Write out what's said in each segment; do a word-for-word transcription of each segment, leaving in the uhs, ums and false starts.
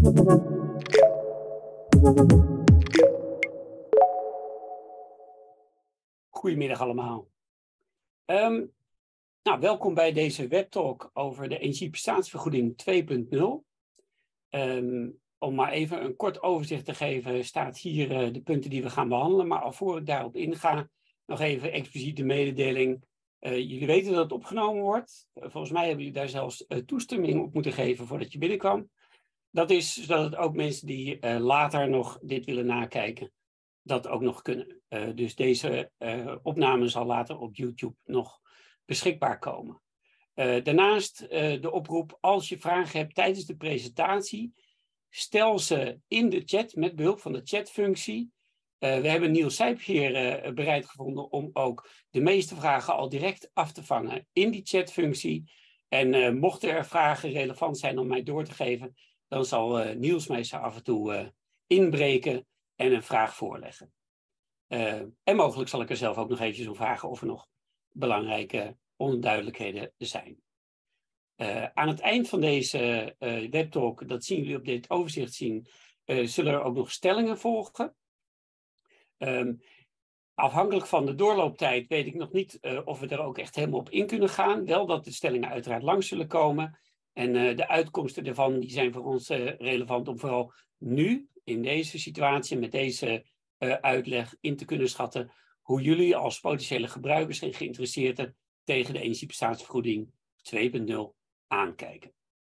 Goedemiddag allemaal. Um, nou, welkom bij deze webtalk over de energieprestatievergoeding twee punt nul. Um, om maar even een kort overzicht te geven, staat hier uh, de punten die we gaan behandelen. Maar alvorens ik daarop inga, nog even expliciet de mededeling. Uh, jullie weten dat het opgenomen wordt. Uh, volgens mij hebben jullie daar zelfs uh, toestemming op moeten geven voordat je binnenkwam. Dat is zodat het ook mensen die uh, later nog dit willen nakijken, dat ook nog kunnen. Uh, dus deze uh, opname zal later op YouTube nog beschikbaar komen. Uh, daarnaast uh, de oproep, als je vragen hebt tijdens de presentatie, stel ze in de chat met behulp van de chatfunctie. Uh, we hebben Niels Sijpgeer uh, bereid gevonden om ook de meeste vragen al direct af te vangen in die chatfunctie. En uh, mochten er vragen relevant zijn om mij door te geven, dan zal uh, Niels mij ze af en toe uh, inbreken en een vraag voorleggen. Uh, en mogelijk zal ik er zelf ook nog eventjes om vragen of er nog belangrijke onduidelijkheden zijn. Uh, aan het eind van deze uh, webtalk, dat zien jullie op dit overzicht zien, uh, zullen er ook nog stellingen volgen. Um, afhankelijk van de doorlooptijd weet ik nog niet uh, of we er ook echt helemaal op in kunnen gaan. Wel dat de stellingen uiteraard langs zullen komen. En uh, de uitkomsten daarvan die zijn voor ons uh, relevant om vooral nu, in deze situatie, met deze uh, uitleg, in te kunnen schatten hoe jullie als potentiële gebruikers en geïnteresseerden tegen de energieprestatievergoeding twee punt nul aankijken.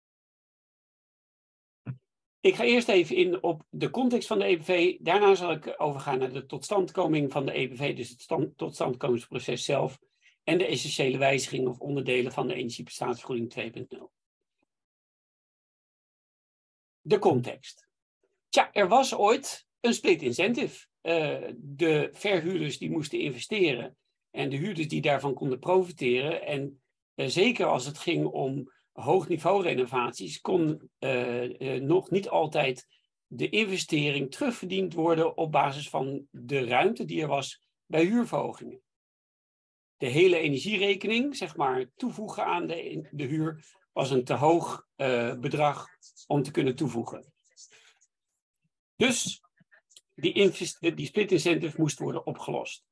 Ik ga eerst even in op de context van de E P V. Daarna zal ik overgaan naar de totstandkoming van de E P V, dus het stand, totstandkomingsproces zelf, en de essentiële wijzigingen of onderdelen van de energieprestatievergoeding twee punt nul. De context. Tja, er was ooit een split incentive. Uh, de verhuurders die moesten investeren en de huurders die daarvan konden profiteren. En uh, zeker als het ging om hoogniveau renovaties, kon uh, uh, nog niet altijd de investering terugverdiend worden op basis van de ruimte die er was bij huurverhogingen. De hele energierekening, zeg maar, toevoegen aan de, de huur, was een te hoog uh, bedrag om te kunnen toevoegen. Dus die, die split incentive moest worden opgelost.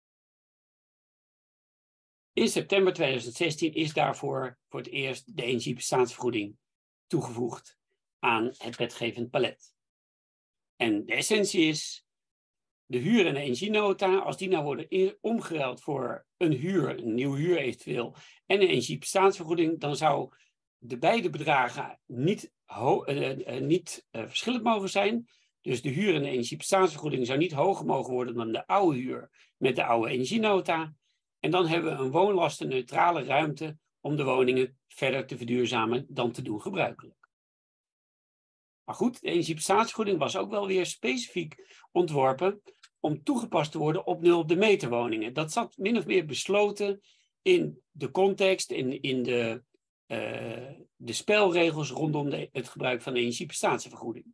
In september tweeduizend zestien is daarvoor voor het eerst de energieprestatievergoeding toegevoegd aan het wetgevend palet. En de essentie is, de huur- en de energienota, als die nou worden omgeruild voor een huur, een nieuwe huur eventueel, en een energieprestatievergoeding, dan zou de beide bedragen niet, uh, uh, niet uh, verschillend mogen zijn. Dus de huur- en de energieprestatievergoeding zou niet hoger mogen worden dan de oude huur met de oude energienota. En dan hebben we een woonlastenneutrale ruimte om de woningen verder te verduurzamen dan te doen gebruikelijk. Maar goed, de energieprestatievergoeding was ook wel weer specifiek ontworpen om toegepast te worden op nul op de meter woningen. Dat zat min of meer besloten in de context, in, in de, uh, de spelregels rondom de, het gebruik van de energieprestatievergoeding.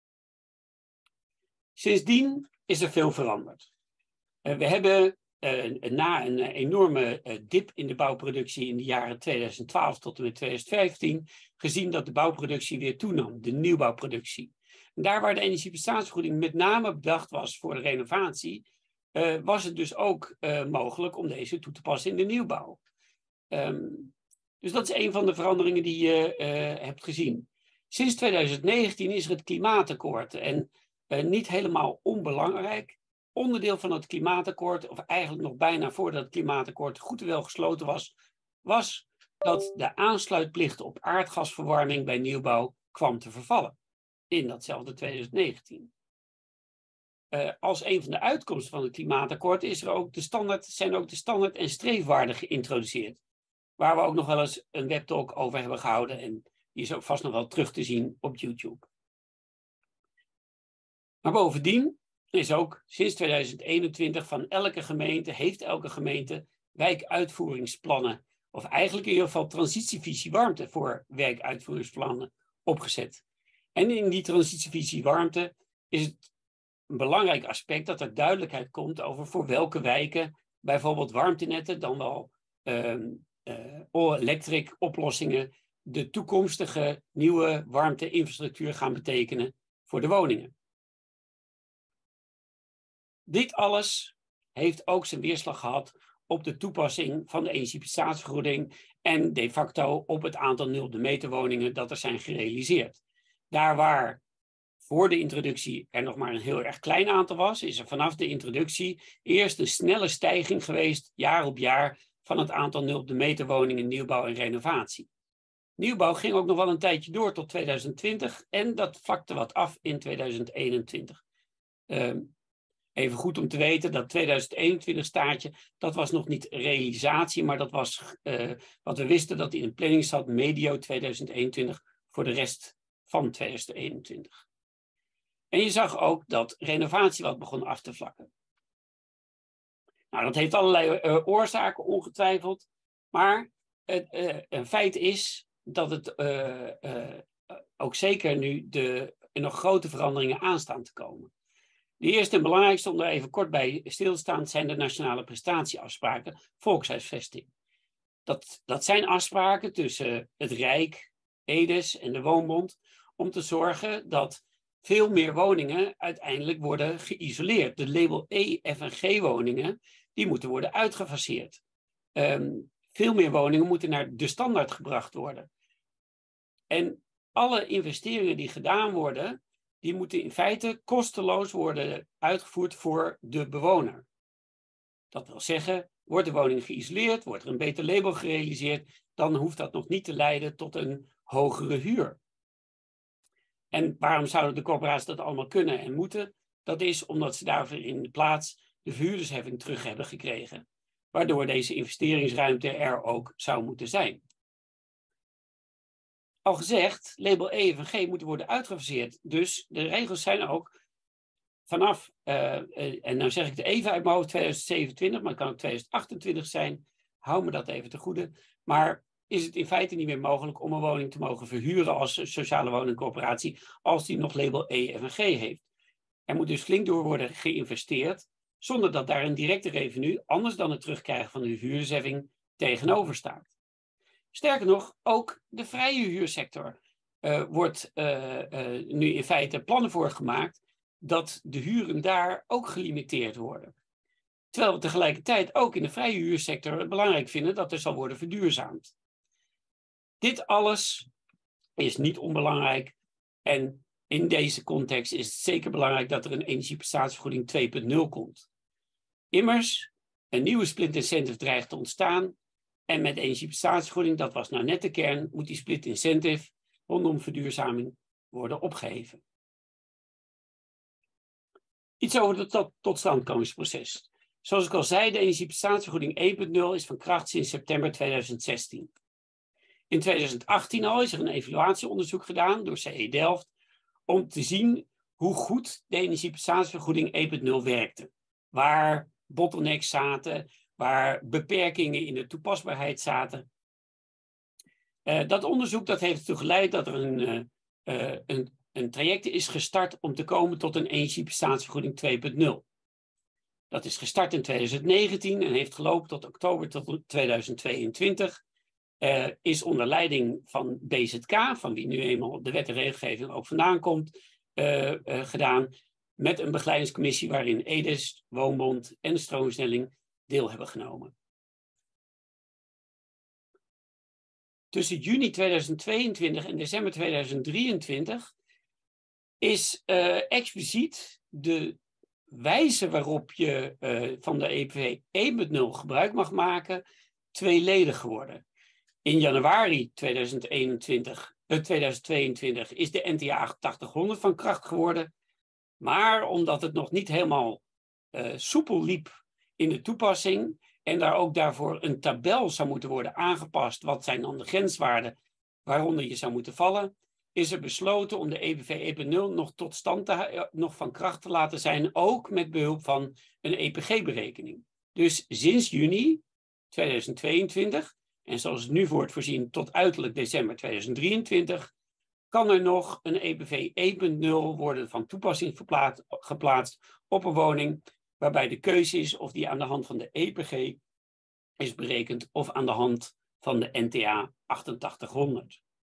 Sindsdien is er veel veranderd. Uh, we hebben uh, na een enorme uh, dip in de bouwproductie in de jaren tweeduizend twaalf tot en met tweeduizend vijftien gezien dat de bouwproductie weer toenam, de nieuwbouwproductie. En daar waar de energieprestatievergoeding met name bedacht was voor de renovatie, uh, was het dus ook uh, mogelijk om deze toe te passen in de nieuwbouw. Um, dus dat is een van de veranderingen die je uh, hebt gezien. Sinds tweeduizend negentien is er het klimaatakkoord en uh, niet helemaal onbelangrijk. Onderdeel van het klimaatakkoord, of eigenlijk nog bijna voordat het klimaatakkoord goed en wel gesloten was, was dat de aansluitplicht op aardgasverwarming bij nieuwbouw kwam te vervallen. In datzelfde tweeduizend negentien. Uh, als een van de uitkomsten van het klimaatakkoord is er ook de standaard, zijn ook de standaard- en streefwaarden geïntroduceerd. Waar we ook nog wel eens een webtalk over hebben gehouden. En die is ook vast nog wel terug te zien op YouTube. Maar bovendien is ook sinds tweeduizend eenentwintig van elke gemeente, heeft elke gemeente wijkuitvoeringsplannen. Of eigenlijk in ieder geval transitievisie warmte voor wijkuitvoeringsplannen opgezet. En in die transitievisie warmte is het een belangrijk aspect dat er duidelijkheid komt over voor welke wijken bijvoorbeeld warmtenetten, dan wel um, uh, all-electric oplossingen de toekomstige nieuwe warmte-infrastructuur gaan betekenen voor de woningen. Dit alles heeft ook zijn weerslag gehad op de toepassing van de energieprestatiesvergoeding en de facto op het aantal nul op de meter woningen dat er zijn gerealiseerd. Daar waar voor de introductie er nog maar een heel erg klein aantal was, is er vanaf de introductie eerst een snelle stijging geweest, jaar op jaar, van het aantal nul op de meter woningen, nieuwbouw en renovatie. Nieuwbouw ging ook nog wel een tijdje door tot tweeduizend twintig en dat vlakte wat af in tweeduizend eenentwintig. Um, even goed om te weten dat tweeduizend eenentwintig staartje, dat was nog niet realisatie, maar dat was uh, wat we wisten dat in de planning zat medio tweeduizend eenentwintig voor de rest van tweeduizend eenentwintig. En je zag ook dat renovatie wat begon af te vlakken. Nou, dat heeft allerlei uh, oorzaken ongetwijfeld, maar het, uh, een feit is dat het uh, uh, ook zeker nu de, er nog grote veranderingen aanstaan te komen. De eerste en belangrijkste, om er even kort bij stil te staan, zijn de nationale prestatieafspraken, volkshuisvesting. Dat, dat zijn afspraken tussen het Rijk, Edes en de Woonbond om te zorgen dat veel meer woningen uiteindelijk worden geïsoleerd. De label E, F en G woningen, die moeten worden uitgefaseerd. Um, veel meer woningen moeten naar de standaard gebracht worden. En alle investeringen die gedaan worden, die moeten in feite kosteloos worden uitgevoerd voor de bewoner. Dat wil zeggen, wordt de woning geïsoleerd, wordt er een beter label gerealiseerd, dan hoeft dat nog niet te leiden tot een hogere huur. En waarom zouden de corporaties dat allemaal kunnen en moeten? Dat is omdat ze daarvoor in de plaats de verhuurdersheffing terug hebben gekregen, waardoor deze investeringsruimte er ook zou moeten zijn. Al gezegd, label E en G moeten worden uitgefaseerd. Dus de regels zijn ook vanaf, uh, en nou zeg ik het even uit mijn hoofd, tweeduizend zevenentwintig, maar het kan ook tweeduizend achtentwintig zijn. Hou me dat even te goede. Maar is het in feite niet meer mogelijk om een woning te mogen verhuren als sociale woningcorporatie, als die nog label E en G heeft. Er moet dus flink door worden geïnvesteerd, zonder dat daar een directe revenue, anders dan het terugkrijgen van de huurdersheffing, tegenover staat. Sterker nog, ook de vrije huursector uh, wordt uh, uh, nu in feite plannen voor gemaakt dat de huren daar ook gelimiteerd worden. Terwijl we tegelijkertijd ook in de vrije huursector het belangrijk vinden dat er zal worden verduurzaamd. Dit alles is niet onbelangrijk en in deze context is het zeker belangrijk dat er een energieprestatievergoeding twee punt nul komt. Immers, een nieuwe split incentive dreigt te ontstaan en met energieprestatievergoeding, dat was nou net de kern, moet die split incentive rondom verduurzaming worden opgeheven. Iets over het tot, totstandkomingsproces. Zoals ik al zei, de energieprestatievergoeding één punt nul is van kracht sinds september tweeduizend zestien. In tweeduizend achttien al is er een evaluatieonderzoek gedaan door C E Delft om te zien hoe goed de energieprestatievergoeding één punt nul werkte. Waar bottlenecks zaten, waar beperkingen in de toepasbaarheid zaten. Uh, dat onderzoek dat heeft ertoe geleid dat er een, uh, uh, een, een traject is gestart om te komen tot een energieprestatievergoeding twee punt nul. Dat is gestart in tweeduizend negentien en heeft gelopen tot oktober tot tweeduizend tweeëntwintig. Uh, is onder leiding van B Z K, van wie nu eenmaal de wet en regelgeving ook vandaan komt, uh, uh, gedaan. Met een begeleidingscommissie waarin Edes, Woonbond en de stroomversnelling deel hebben genomen. Tussen juni tweeduizend tweeëntwintig en december tweeduizend drieëntwintig is uh, expliciet de wijze waarop je uh, van de E P V één punt nul gebruik mag maken tweeledig geworden. In januari tweeduizend eenentwintig, uh, tweeduizend tweeëntwintig is de N T A achtentachtighonderd van kracht geworden. Maar omdat het nog niet helemaal uh, soepel liep in de toepassing en daar ook daarvoor een tabel zou moeten worden aangepast, wat zijn dan de grenswaarden waaronder je zou moeten vallen, is er besloten om de E P V één punt nul nog tot stand te, uh, nog van kracht te laten zijn, ook met behulp van een E P G-berekening. Dus sinds juni tweeduizend tweeëntwintig, en zoals het nu wordt voorzien tot uiterlijk december tweeduizend drieëntwintig, kan er nog een E P V één punt nul worden van toepassing geplaatst op een woning, waarbij de keuze is of die aan de hand van de E P G is berekend of aan de hand van de N T A achtentachtighonderd.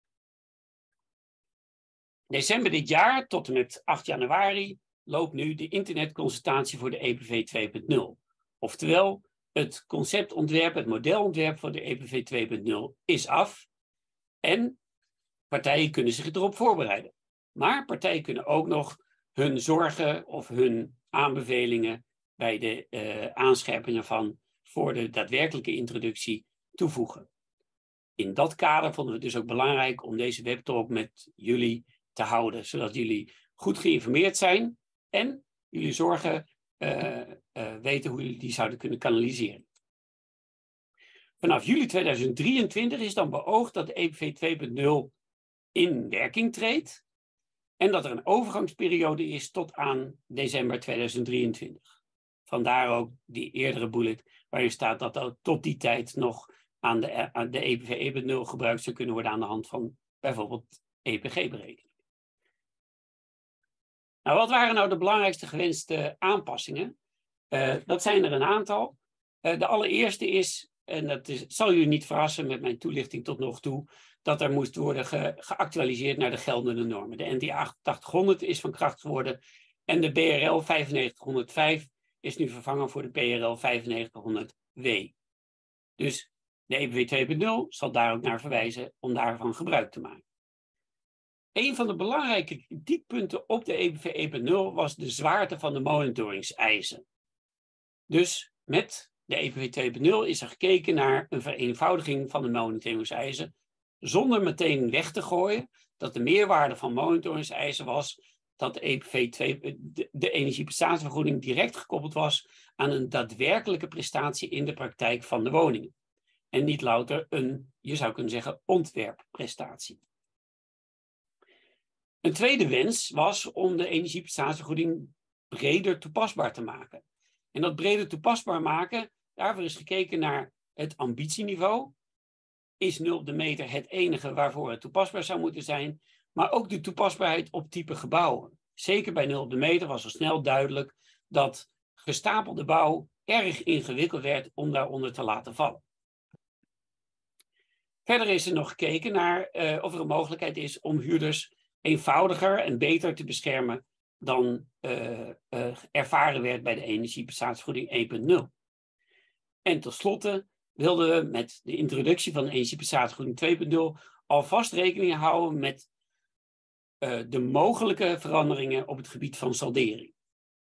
december dit jaar tot en met acht januari loopt nu de internetconsultatie voor de E P V twee punt nul. Oftewel, het conceptontwerp, het modelontwerp voor de E P V twee punt nul is af. En partijen kunnen zich erop voorbereiden. Maar partijen kunnen ook nog hun zorgen of hun aanbevelingen bij de uh, aanscherpingen van voor de daadwerkelijke introductie toevoegen. In dat kader vonden we het dus ook belangrijk om deze webtalk met jullie te houden, zodat jullie goed geïnformeerd zijn en jullie zorgen uh, uh, weten hoe jullie die zouden kunnen kanaliseren. Vanaf juli tweeduizend drieëntwintig is dan beoogd dat de E P V twee punt nul in werking treedt en dat er een overgangsperiode is tot aan december tweeduizend drieëntwintig. Vandaar ook die eerdere bullet waarin staat dat er tot die tijd nog aan de, aan de E P V twee punt nul gebruikt zou kunnen worden aan de hand van bijvoorbeeld E P G-berekening. Nou, wat waren nou de belangrijkste gewenste aanpassingen? Uh, dat zijn er een aantal. Uh, de allereerste is, en dat is, zal jullie niet verrassen met mijn toelichting tot nog toe, dat er moest worden ge, geactualiseerd naar de geldende normen. De N T A achtentachtighonderd is van kracht geworden en de B R L vijfennegentighonderdvijf is nu vervangen voor de B R L vijfennegentighonderd W. Dus de E P V twee punt nul zal daar ook naar verwijzen om daarvan gebruik te maken. Een van de belangrijke kritiekpunten op de E P V twee punt nul was de zwaarte van de monitoringseisen. Dus met de E P V twee punt nul is er gekeken naar een vereenvoudiging van de monitoringseisen, zonder meteen weg te gooien dat de meerwaarde van monitoringseisen was dat de E P V twee, de, de energieprestatievergoeding direct gekoppeld was aan een daadwerkelijke prestatie in de praktijk van de woningen. En niet louter een, je zou kunnen zeggen, ontwerpprestatie. Een tweede wens was om de energieprestatievergoeding breder toepasbaar te maken. En dat breder toepasbaar maken, daarvoor is gekeken naar het ambitieniveau. Is nul op de meter het enige waarvoor het toepasbaar zou moeten zijn, maar ook de toepasbaarheid op type gebouwen. Zeker bij nul op de meter was al snel duidelijk dat gestapelde bouw erg ingewikkeld werd om daaronder te laten vallen. Verder is er nog gekeken naar uh, of er een mogelijkheid is om huurders eenvoudiger en beter te beschermen dan uh, uh, ervaren werd bij de energieprestatievergoeding één punt nul. En tenslotte wilden we met de introductie van de energieprestatievergoeding twee punt nul alvast rekening houden met uh, de mogelijke veranderingen op het gebied van saldering.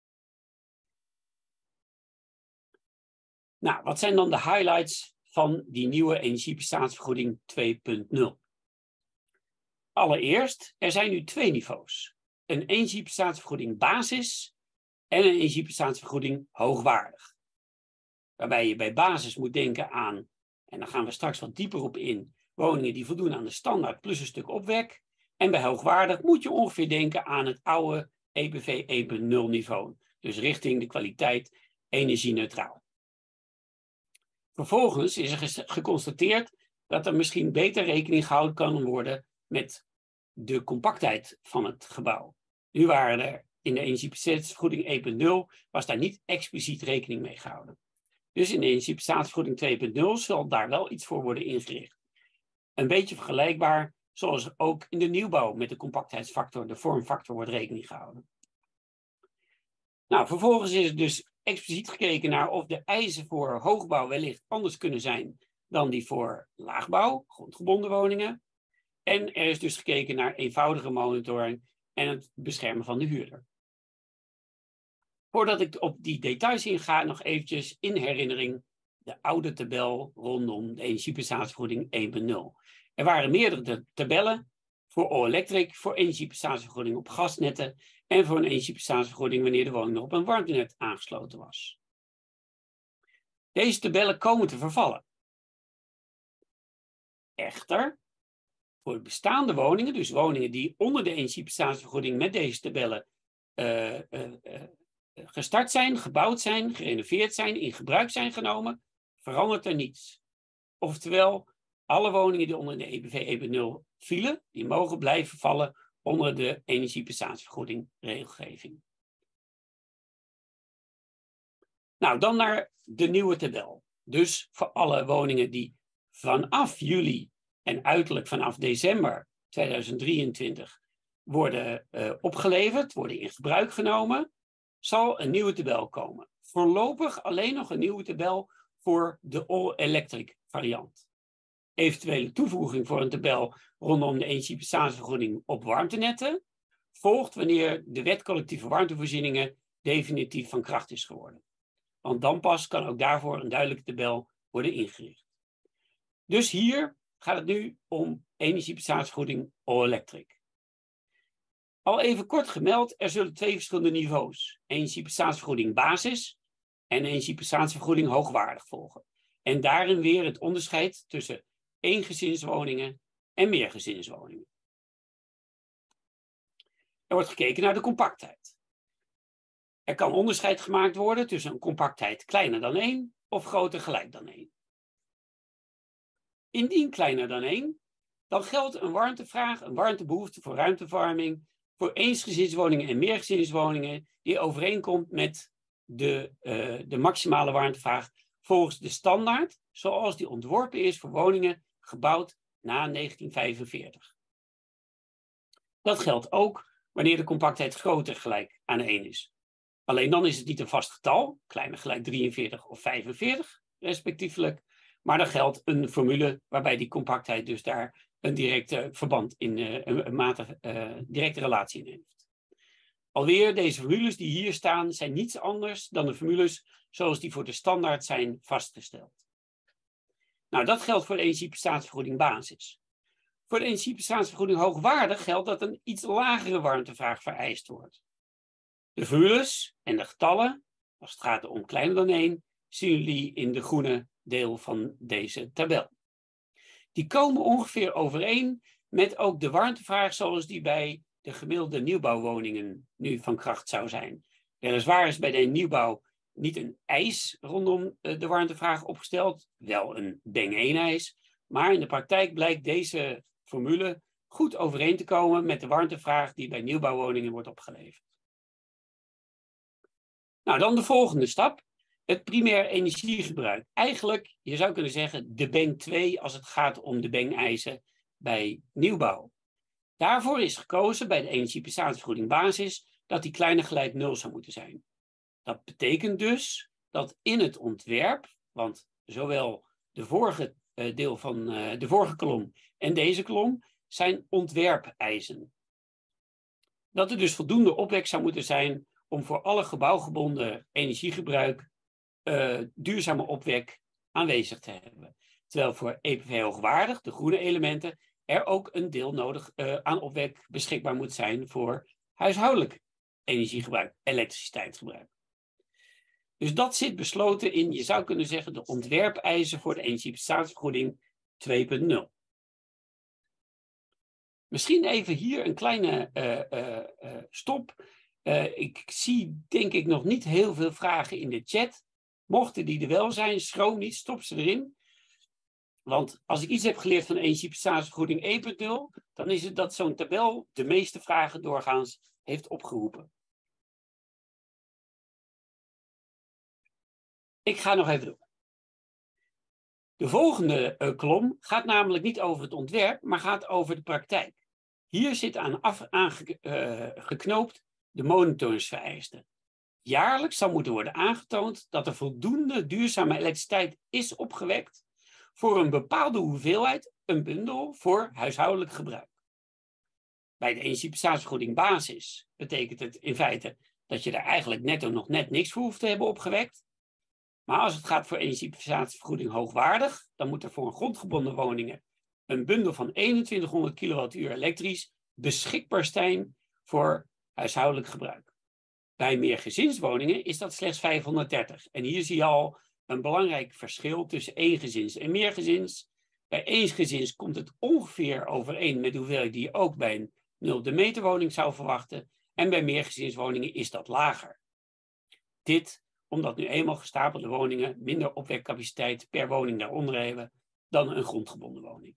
Nou, wat zijn dan de highlights van die nieuwe energieprestatievergoeding twee punt nul? Allereerst, er zijn nu twee niveaus. Een energieprestatievergoeding basis en een energieprestatievergoeding hoogwaardig. Waarbij je bij basis moet denken aan, en daar gaan we straks wat dieper op in, woningen die voldoen aan de standaard plus een stuk opwek. En bij hoogwaardig moet je ongeveer denken aan het oude E P V één punt nul niveau. Dus richting de kwaliteit energie-neutraal. Vervolgens is er geconstateerd dat er misschien beter rekening gehouden kan worden met de compactheid van het gebouw. Nu waren er in de energieprestatievergoeding één punt nul was daar niet expliciet rekening mee gehouden. Dus in de energieprestatievergoeding twee punt nul zal daar wel iets voor worden ingericht. Een beetje vergelijkbaar zoals ook in de nieuwbouw met de compactheidsfactor, de vormfactor, wordt rekening gehouden. Nou, vervolgens is er dus expliciet gekeken naar of de eisen voor hoogbouw wellicht anders kunnen zijn dan die voor laagbouw, grondgebonden woningen. En er is dus gekeken naar eenvoudige monitoring en het beschermen van de huurder. Voordat ik op die details inga, nog eventjes in herinnering de oude tabel rondom de energieprestatievergoeding één punt nul. Er waren meerdere tabellen voor all-electric, voor energieprestatievergoeding op gasnetten en voor een energieprestatievergoeding wanneer de woning nog op een warmtenet aangesloten was. Deze tabellen komen te vervallen. Echter, voor bestaande woningen, dus woningen die onder de energieprestatievergoeding met deze tabellen uh, uh, uh, gestart zijn, gebouwd zijn, gerenoveerd zijn, in gebruik zijn genomen, verandert er niets. Oftewel, alle woningen die onder de E P V één punt nul vielen, die mogen blijven vallen onder de energieprestatievergoeding regelgeving. Nou, dan naar de nieuwe tabel. Dus voor alle woningen die vanaf juli en uiterlijk vanaf december tweeduizend drieëntwintig worden uh, opgeleverd, worden in gebruik genomen, zal een nieuwe tabel komen. Voorlopig alleen nog een nieuwe tabel voor de all-electric variant. Eventuele toevoeging voor een tabel rondom de energiebestaansvergoeding op warmtenetten volgt wanneer de wet collectieve warmtevoorzieningen definitief van kracht is geworden. Want dan pas kan ook daarvoor een duidelijke tabel worden ingericht. Dus hier gaat het nu om energiebestaansvergoeding all-electric. Al even kort gemeld, er zullen twee verschillende niveaus, energiebestaansvergoeding basis en energiebestaansvergoeding hoogwaardig volgen. En daarin weer het onderscheid tussen eengezinswoningen en meergezinswoningen. Er wordt gekeken naar de compactheid. Er kan onderscheid gemaakt worden tussen een compactheid kleiner dan één of groter gelijk dan één. Indien kleiner dan één, dan geldt een warmtevraag, een warmtebehoefte voor ruimteverwarming voor eensgezinswoningen en meergezinswoningen die overeenkomt met de, uh, de maximale warmtevraag volgens de standaard zoals die ontworpen is voor woningen gebouwd na negentien vijfenveertig. Dat geldt ook wanneer de compactheid groter gelijk aan één is. Alleen dan is het niet een vast getal, kleiner gelijk drieënveertig of vijfenveertig respectievelijk, maar dan geldt een formule waarbij die compactheid dus daar een directe verband in, uh, een, een matige, uh, directe relatie in heeft. Alweer, deze formules die hier staan zijn niets anders dan de formules zoals die voor de standaard zijn vastgesteld. Nou, dat geldt voor de energiebestaansvergoeding basis. Voor de energiebestaansvergoeding hoogwaardig geldt dat een iets lagere warmtevraag vereist wordt. De formules en de getallen, als het gaat om kleiner dan één, zien jullie in de groene deel van deze tabel. Die komen ongeveer overeen met ook de warmtevraag zoals die bij de gemiddelde nieuwbouwwoningen nu van kracht zou zijn. Weliswaar is bij de nieuwbouw niet een eis rondom de warmtevraag opgesteld, wel een Beng één eis, maar in de praktijk blijkt deze formule goed overeen te komen met de warmtevraag die bij nieuwbouwwoningen wordt opgeleverd. Nou, dan de volgende stap, het primair energiegebruik. Eigenlijk, je zou kunnen zeggen, de Beng twee als het gaat om de Beng-eisen bij nieuwbouw. Daarvoor is gekozen bij de energiebestaansvergoeding basis dat die kleiner gelijk nul zou moeten zijn. Dat betekent dus dat in het ontwerp, want zowel de vorige uh, deel van uh, de vorige kolom en deze kolom zijn ontwerpeisen. Dat er dus voldoende opwek zou moeten zijn om voor alle gebouwgebonden energiegebruik uh, duurzame opwek aanwezig te hebben. Terwijl voor E P V hoogwaardig, de groene elementen, er ook een deel nodig uh, aan opwek beschikbaar moet zijn voor huishoudelijk energiegebruik, elektriciteitsgebruik. Dus dat zit besloten in, je zou kunnen zeggen, de ontwerpeisen voor de energiebestaansvergoeding twee punt nul. Misschien even hier een kleine uh, uh, uh, stop. Uh, ik zie denk ik nog niet heel veel vragen in de chat. Mochten die er wel zijn, schroom niet, stop ze erin. Want als ik iets heb geleerd van energiebestaansvergoeding één punt nul, dan is het dat zo'n tabel de meeste vragen doorgaans heeft opgeroepen. Ik ga nog even door. De volgende uh, kolom gaat namelijk niet over het ontwerp, maar gaat over de praktijk. Hier zit aan, af, aan uh, geknoopt de monitoриngsvereisten. Jaarlijks zal moeten worden aangetoond dat er voldoende duurzame elektriciteit is opgewekt voor een bepaalde hoeveelheid, een bundel voor huishoudelijk gebruik. Bij de energiebestaansvergoeding basis betekent het in feite dat je daar eigenlijk netto nog net niks voor hoeft te hebben opgewekt. Maar als het gaat voor energiebestaansvergoeding hoogwaardig, dan moet er voor een grondgebonden woningen een bundel van eenentwintighonderd kilowattuur elektrisch beschikbaar zijn voor huishoudelijk gebruik. Bij meergezinswoningen is dat slechts vijfhonderddertig. En hier zie je al een belangrijk verschil tussen eengezins en meergezins. Bij eensgezins komt het ongeveer overeen met de hoeveelheid die je ook bij een nul de meter woning zou verwachten. En bij meergezinswoningen is dat lager. Dit omdat nu eenmaal gestapelde woningen minder opwekcapaciteit per woning daaronder hebben dan een grondgebonden woning.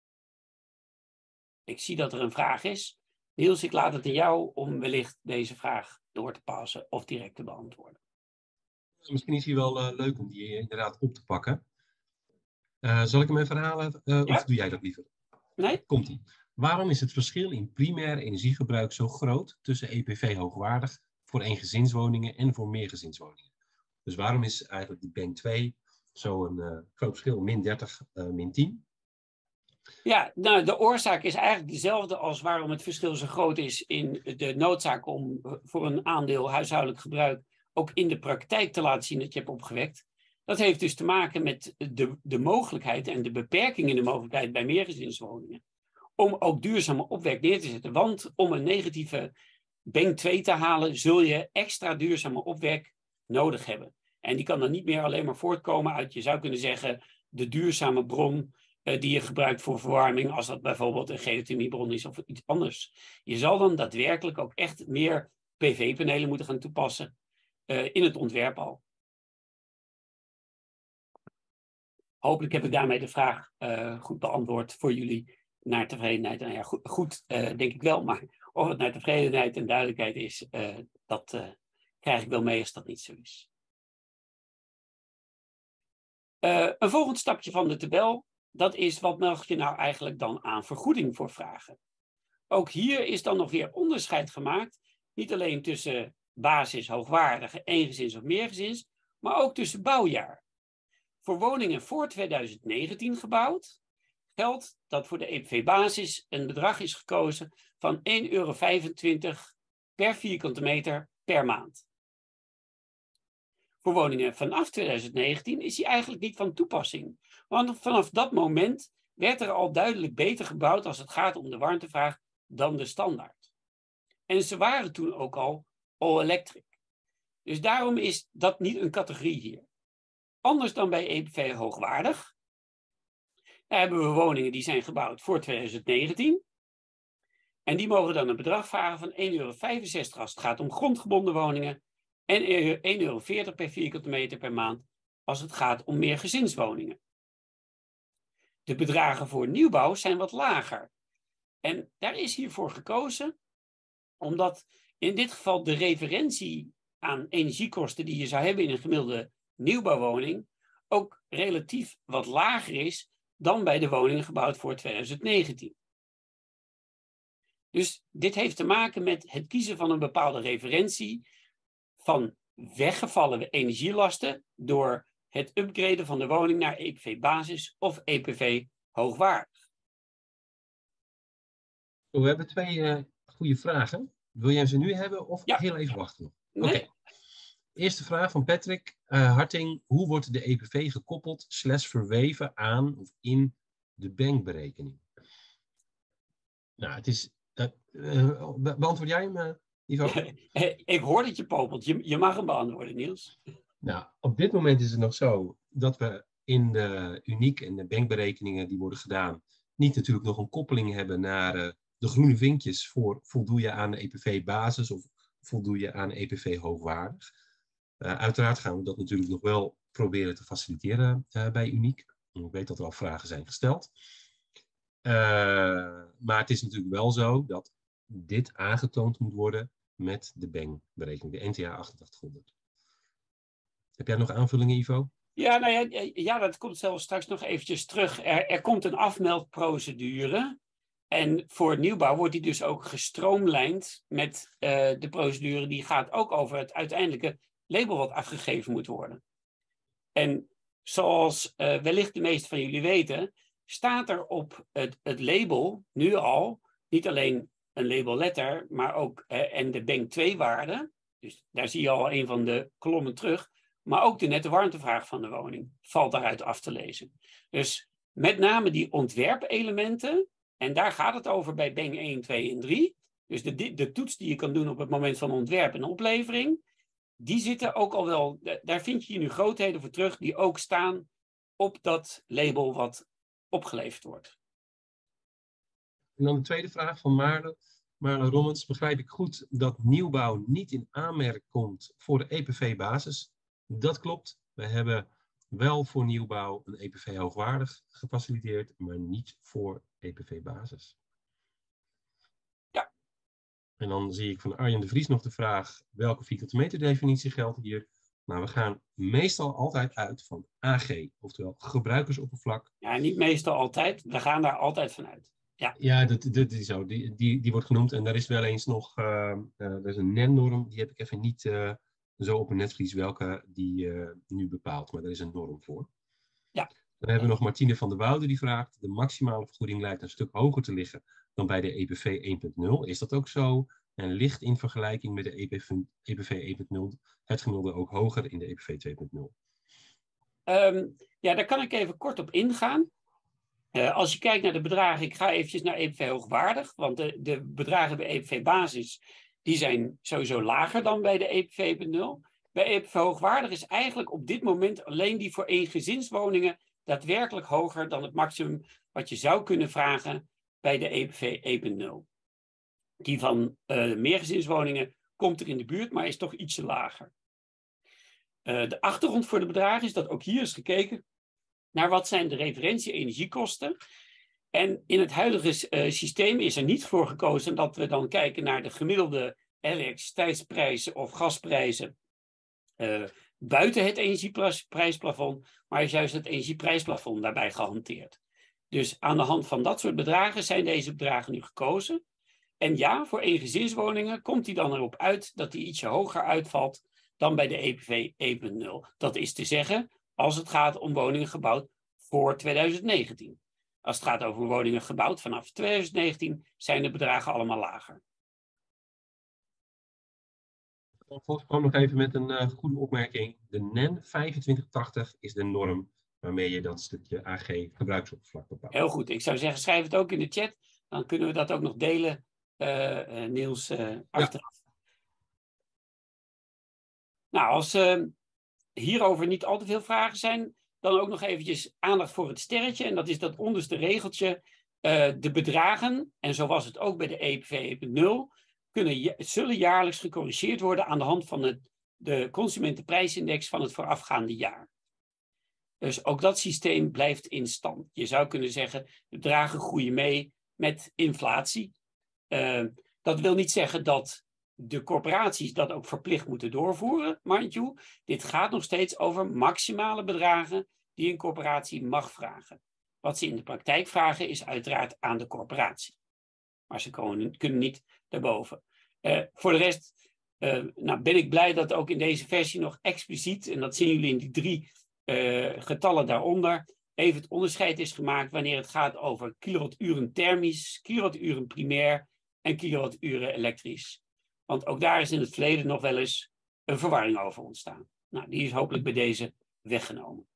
Ik zie dat er een vraag is. Niels, ik laat het aan jou om wellicht deze vraag door te passen of direct te beantwoorden. Misschien is hij wel uh, leuk om die inderdaad op te pakken. Uh, zal ik hem even herhalen uh, ja? Of doe jij dat liever? Nee. Komt-ie. Waarom is het verschil in primair energiegebruik zo groot tussen E P V hoogwaardig voor eengezinswoningen en voor meergezinswoningen? Dus waarom is eigenlijk die bank twee zo'n uh, groot verschil, min dertig, uh, min tien? Ja, nou, de oorzaak is eigenlijk dezelfde als waarom het verschil zo groot is in de noodzaak om voor een aandeel huishoudelijk gebruik ook in de praktijk te laten zien dat je hebt opgewekt. Dat heeft dus te maken met de, de mogelijkheid en de beperking in de mogelijkheid bij meergezinswoningen om ook duurzame opwek neer te zetten. Want om een negatieve bank twee te halen, zul je extra duurzame opwek nodig hebben. En die kan dan niet meer alleen maar voortkomen uit, je zou kunnen zeggen, de duurzame bron uh, die je gebruikt voor verwarming, als dat bijvoorbeeld een geothermiebron is of iets anders. Je zal dan daadwerkelijk ook echt meer P V-panelen moeten gaan toepassen uh, in het ontwerp al. Hopelijk heb ik daarmee de vraag uh, goed beantwoord voor jullie naar tevredenheid. Nou ja, goed, goed uh, denk ik wel, maar of het naar tevredenheid en duidelijkheid is, uh, dat uh, krijg ik wel mee als dat niet zo is. Uh, een volgend stapje van de tabel, dat is wat mag je nou eigenlijk dan aan vergoeding voor vragen. Ook hier is dan nog weer onderscheid gemaakt, niet alleen tussen basis, hoogwaardige, eengezins of meergezins, maar ook tussen bouwjaar. Voor woningen voor tweeduizend negentien gebouwd geldt dat voor de E P V-basis een bedrag is gekozen van één euro vijfentwintig per vierkante meter per maand. Voor woningen vanaf tweeduizend negentien is die eigenlijk niet van toepassing. Want vanaf dat moment werd er al duidelijk beter gebouwd als het gaat om de warmtevraag dan de standaard. En ze waren toen ook al all-electric. Dus daarom is dat niet een categorie hier. Anders dan bij E P V hoogwaardig. Daar hebben we woningen die zijn gebouwd voor tweeduizend negentien. En die mogen dan een bedrag vragen van één euro vijfenzestig als het gaat om grondgebonden woningen. En één euro veertig per vierkante meter per maand als het gaat om meergezinswoningen. De bedragen voor nieuwbouw zijn wat lager. En daar is hiervoor gekozen omdat in dit geval de referentie aan energiekosten die je zou hebben in een gemiddelde nieuwbouwwoning ook relatief wat lager is dan bij de woningen gebouwd voor tweeduizend negentien. Dus dit heeft te maken met het kiezen van een bepaalde referentie van weggevallen energielasten door het upgraden van de woning naar E P V-basis of E P V hoogwaardig. We hebben twee uh, goede vragen. Wil jij ze nu hebben of ja. heel even wachten? Nee. Oké. Okay. Eerste vraag van Patrick uh, Harting. Hoe wordt de E P V gekoppeld slash verweven aan of in de bankberekening? Nou, het is... Uh, uh, be beantwoord jij hem, uh, Ivo? Ik hoor dat je popelt. Je, je mag hem beantwoorden, Niels. Nou, op dit moment is het nog zo dat we in de Uniek en de bankberekeningen die worden gedaan, niet natuurlijk nog een koppeling hebben naar uh, de groene vinkjes voor voldoe je aan de E P V-basis of voldoe je aan E P V hoogwaardig. Uh, uiteraard gaan we dat natuurlijk nog wel proberen te faciliteren uh, bij Uniek. Ik weet dat er al vragen zijn gesteld. Uh, maar het is natuurlijk wel zo dat dit aangetoond moet worden met de bankberekening, de N T A achtentachtighonderd. Heb jij nog aanvullingen, Ivo? Ja, nou ja, ja, dat komt zelfs straks nog eventjes terug. Er, er komt een afmeldprocedure. En voor nieuwbouw wordt die dus ook gestroomlijnd met uh, de procedure die gaat ook over het uiteindelijke label wat afgegeven moet worden. En zoals uh, wellicht de meesten van jullie weten, staat er op het, het label nu al niet alleen een labelletter, maar ook uh, en de bank twee waarde. Dus daar zie je al een van de kolommen terug. Maar ook de nette warmtevraag van de woning valt daaruit af te lezen. Dus met name die ontwerpelementen, en daar gaat het over bij bank één, twee en drie. Dus de, de toets die je kan doen op het moment van ontwerp en oplevering, die zitten ook al wel, daar vind je nu grootheden voor terug die ook staan op dat label wat opgeleverd wordt. En dan de tweede vraag van Maarle. Maarle Rommens, begrijp ik goed dat nieuwbouw niet in aanmerking komt voor de E P V-basis? Dat klopt. We hebben wel voor nieuwbouw een E P V hoogwaardig gefaciliteerd, maar niet voor E P V-basis. Ja. En dan zie ik van Arjen de Vries nog de vraag, welke vierkante meter definitie geldt hier? Nou, we gaan meestal altijd uit van A G, oftewel gebruikersoppervlak. Ja, niet meestal altijd. We gaan daar altijd vanuit. Ja, ja dat, dat is zo. Die, die, die wordt genoemd. En daar is wel eens nog, uh, uh, er is een N E N-norm, die heb ik even niet uh, zo op een netvlies welke die uh, nu bepaalt. Maar er is een norm voor. ja. Dan hebben we nog Martine van der Woude die vraagt, de maximale vergoeding lijkt een stuk hoger te liggen dan bij de E P V één punt nul. Is dat ook zo? En ligt in vergelijking met de E P V één punt nul het gemiddelde ook hoger in de E P V twee punt nul? Um, ja, daar kan ik even kort op ingaan. Uh, als je kijkt naar de bedragen, ik ga eventjes naar E P V hoogwaardig, want de, de bedragen bij E P V basis, die zijn sowieso lager dan bij de E P V één punt nul. Bij E P V hoogwaardig is eigenlijk op dit moment alleen die voor eengezinswoningen daadwerkelijk hoger dan het maximum wat je zou kunnen vragen bij de E P V één punt nul. Die van uh, meergezinswoningen komt er in de buurt, maar is toch ietsje lager. Uh, de achtergrond voor de bedragen is dat ook hier is gekeken naar wat zijn de referentie-energiekosten. En in het huidige uh, systeem is er niet voor gekozen dat we dan kijken naar de gemiddelde elektriciteitsprijzen of gasprijzen uh, buiten het energieprijsplafond, maar is juist het energieprijsplafond daarbij gehanteerd. Dus aan de hand van dat soort bedragen zijn deze bedragen nu gekozen. En ja, voor eengezinswoningen komt die dan erop uit dat die ietsje hoger uitvalt dan bij de E P V één punt nul. Dat is te zeggen, als het gaat om woningen gebouwd voor twintig negentien. Als het gaat over woningen gebouwd vanaf twintig negentien, zijn de bedragen allemaal lager. Volgens kwam nog even met een uh, goede opmerking. De N E N vijfentwintig tachtig is de norm waarmee je dat stukje A G gebruiksoppervlak bepaalt. Heel goed. Ik zou zeggen, schrijf het ook in de chat. Dan kunnen we dat ook nog delen, uh, uh, Niels, uh, achteraf. Ja. Nou, als uh, hierover niet al te veel vragen zijn, dan ook nog eventjes aandacht voor het sterretje. En dat is dat onderste regeltje. Uh, de bedragen, en zo was het ook bij de E P V één punt nul, kunnen, zullen jaarlijks gecorrigeerd worden aan de hand van het, de consumentenprijsindex van het voorafgaande jaar. Dus ook dat systeem blijft in stand. Je zou kunnen zeggen, de bedragen groeien mee met inflatie. Uh, dat wil niet zeggen dat de corporaties dat ook verplicht moeten doorvoeren, mind you. Dit gaat nog steeds over maximale bedragen die een corporatie mag vragen. Wat ze in de praktijk vragen is uiteraard aan de corporatie. Maar ze kunnen, kunnen niet daarboven. Uh, voor de rest uh, nou ben ik blij dat ook in deze versie nog expliciet, en dat zien jullie in die drie uh, getallen daaronder, even het onderscheid is gemaakt wanneer het gaat over kilowatturen thermisch, kilowatturen primair en kilowatturen elektrisch. Want ook daar is in het verleden nog wel eens een verwarring over ontstaan. Nou, die is hopelijk bij deze weggenomen.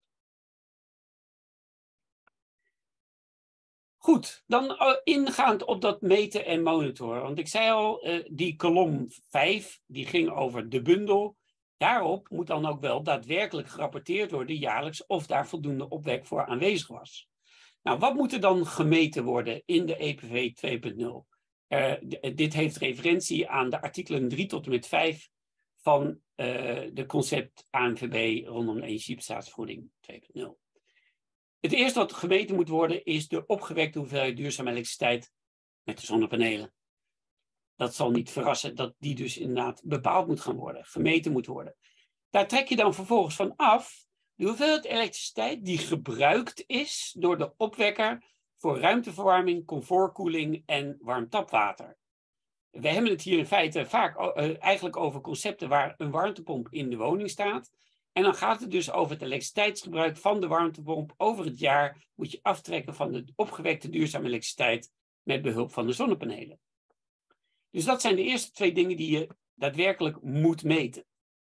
Goed, dan ingaand op dat meten en monitoren. Want ik zei al, uh, die kolom vijf, die ging over de bundel. Daarop moet dan ook wel daadwerkelijk gerapporteerd worden jaarlijks of daar voldoende opwek voor aanwezig was. Nou, wat moet er dan gemeten worden in de E P V twee punt nul? Uh, dit heeft referentie aan de artikelen drie tot en met vijf van uh, de concept A N V B rondom de energieprestatiesvergoeding twee punt nul. Het eerste wat gemeten moet worden is de opgewekte hoeveelheid duurzame elektriciteit met de zonnepanelen. Dat zal niet verrassen dat die dus inderdaad bepaald moet gaan worden, gemeten moet worden. Daar trek je dan vervolgens van af de hoeveelheid elektriciteit die gebruikt is door de opwekker voor ruimteverwarming, comfortkoeling en warm tapwater. We hebben het hier in feite vaak uh, eigenlijk over concepten waar een warmtepomp in de woning staat. En dan gaat het dus over het elektriciteitsgebruik van de warmtepomp over het jaar moet je aftrekken van de opgewekte duurzame elektriciteit met behulp van de zonnepanelen. Dus dat zijn de eerste twee dingen die je daadwerkelijk moet meten.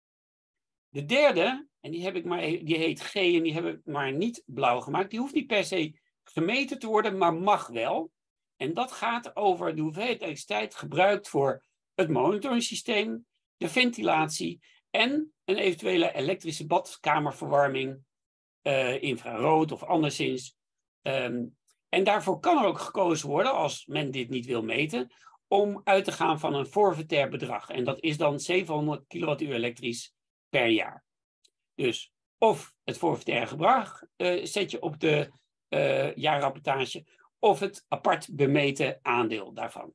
De derde, en die, heb ik maar, die heet G en die heb ik maar niet blauw gemaakt, die hoeft niet per se gemeten te worden, maar mag wel. En dat gaat over de hoeveelheid elektriciteit gebruikt voor het monitoringssysteem, de ventilatie en een eventuele elektrische badkamerverwarming, uh, infrarood of anderszins. Um, en daarvoor kan er ook gekozen worden, als men dit niet wil meten, om uit te gaan van een forfaitair bedrag. En dat is dan zevenhonderd kilowattuur elektrisch per jaar. Dus of het forfaitaire bedrag uh, zet je op de uh, jaarrapportage, of het apart bemeten aandeel daarvan.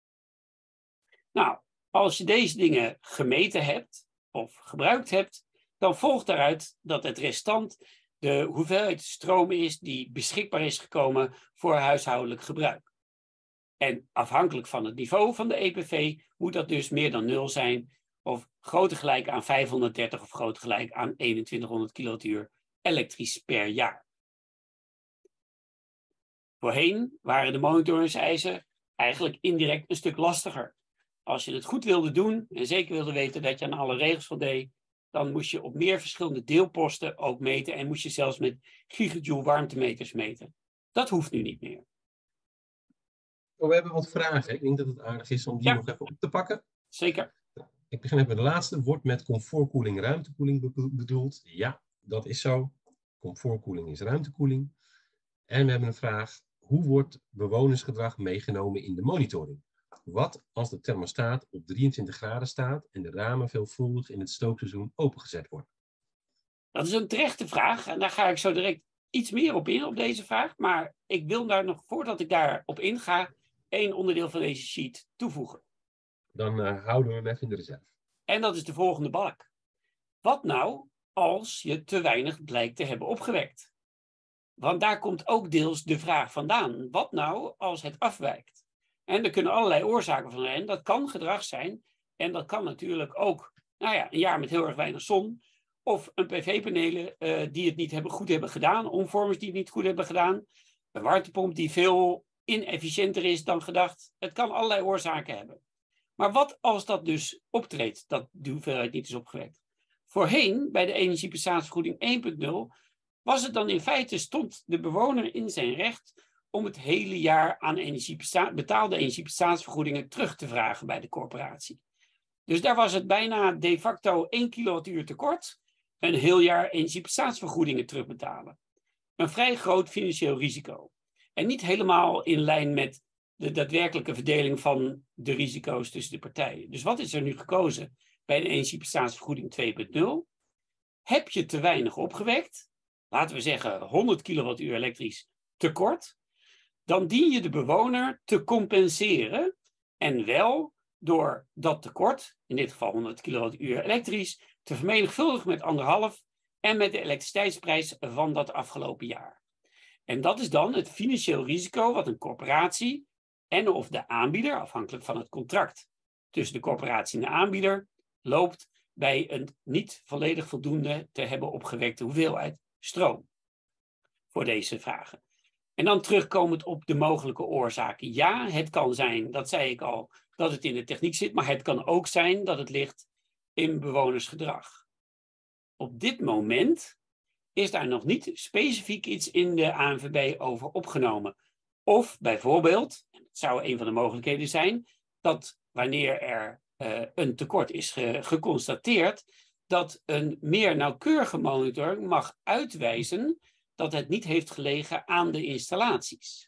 Nou, als je deze dingen gemeten hebt, of gebruikt hebt, dan volgt daaruit dat het restant de hoeveelheid stroom is die beschikbaar is gekomen voor huishoudelijk gebruik. En afhankelijk van het niveau van de E P V moet dat dus meer dan nul zijn, of groter gelijk aan vijfhonderddertig of groter gelijk aan eenentwintighonderd kilowattuur elektrisch per jaar. Voorheen waren de monitoringseisen eigenlijk indirect een stuk lastiger. Als je het goed wilde doen en zeker wilde weten dat je aan alle regels voldeed, dan moest je op meer verschillende deelposten ook meten en moest je zelfs met gigajoule warmtemeters meten. Dat hoeft nu niet meer. Oh, we hebben wat vragen. Ik denk dat het aardig is om die Ja. nog even op te pakken. Zeker. Ik begin even met de laatste. Wordt met comfortkoeling ruimtekoeling be- bedoeld? Ja, dat is zo. Comfortkoeling is ruimtekoeling. En we hebben een vraag. Hoe wordt bewonersgedrag meegenomen in de monitoring? Wat als de thermostaat op drieëntwintig graden staat en de ramen veelvuldig in het stookseizoen opengezet worden? Dat is een terechte vraag en daar ga ik zo direct iets meer op in, op deze vraag. Maar ik wil daar nog, voordat ik daarop inga, één onderdeel van deze sheet toevoegen. Dan uh, houden we hem even in de reserve. En dat is de volgende balk. Wat nou als je te weinig blijkt te hebben opgewekt? Want daar komt ook deels de vraag vandaan. Wat nou als het afwijkt? En er kunnen allerlei oorzaken van zijn. Dat kan gedrag zijn. En dat kan natuurlijk ook, nou ja, een jaar met heel erg weinig zon. Of een P V-panelen uh, die het niet hebben, goed hebben gedaan. Omvormers die het niet goed hebben gedaan. Een warmtepomp die veel inefficiënter is dan gedacht. Het kan allerlei oorzaken hebben. Maar wat als dat dus optreedt, dat de hoeveelheid niet is opgewekt? Voorheen, bij de energieprestatievergoeding één punt nul, was het dan in feite, stond de bewoner in zijn recht om het hele jaar aan energiepresta- betaalde energieprestatievergoedingen terug te vragen bij de corporatie. Dus daar was het bijna de facto één kilowattuur tekort, een heel jaar energieprestatievergoedingen terugbetalen. Een vrij groot financieel risico. En niet helemaal in lijn met de daadwerkelijke verdeling van de risico's tussen de partijen. Dus wat is er nu gekozen bij de energieprestatievergoeding twee punt nul? Heb je te weinig opgewekt, laten we zeggen honderd kilowattuur elektrisch tekort, dan dien je de bewoner te compenseren en wel door dat tekort, in dit geval honderd kilowattuur elektrisch, te vermenigvuldigen met anderhalf en met de elektriciteitsprijs van dat afgelopen jaar. En dat is dan het financieel risico wat een corporatie en of de aanbieder, afhankelijk van het contract tussen de corporatie en de aanbieder, loopt bij een niet volledig voldoende te hebben opgewekte hoeveelheid stroom. Voor deze vragen. En dan terugkomend op de mogelijke oorzaken. Ja, het kan zijn, dat zei ik al, dat het in de techniek zit, maar het kan ook zijn dat het ligt in bewonersgedrag. Op dit moment is daar nog niet specifiek iets in de A N V B over opgenomen. Of bijvoorbeeld, dat zou een van de mogelijkheden zijn, dat wanneer er uh, een tekort is ge- geconstateerd, dat een meer nauwkeurige monitoring mag uitwijzen dat het niet heeft gelegen aan de installaties.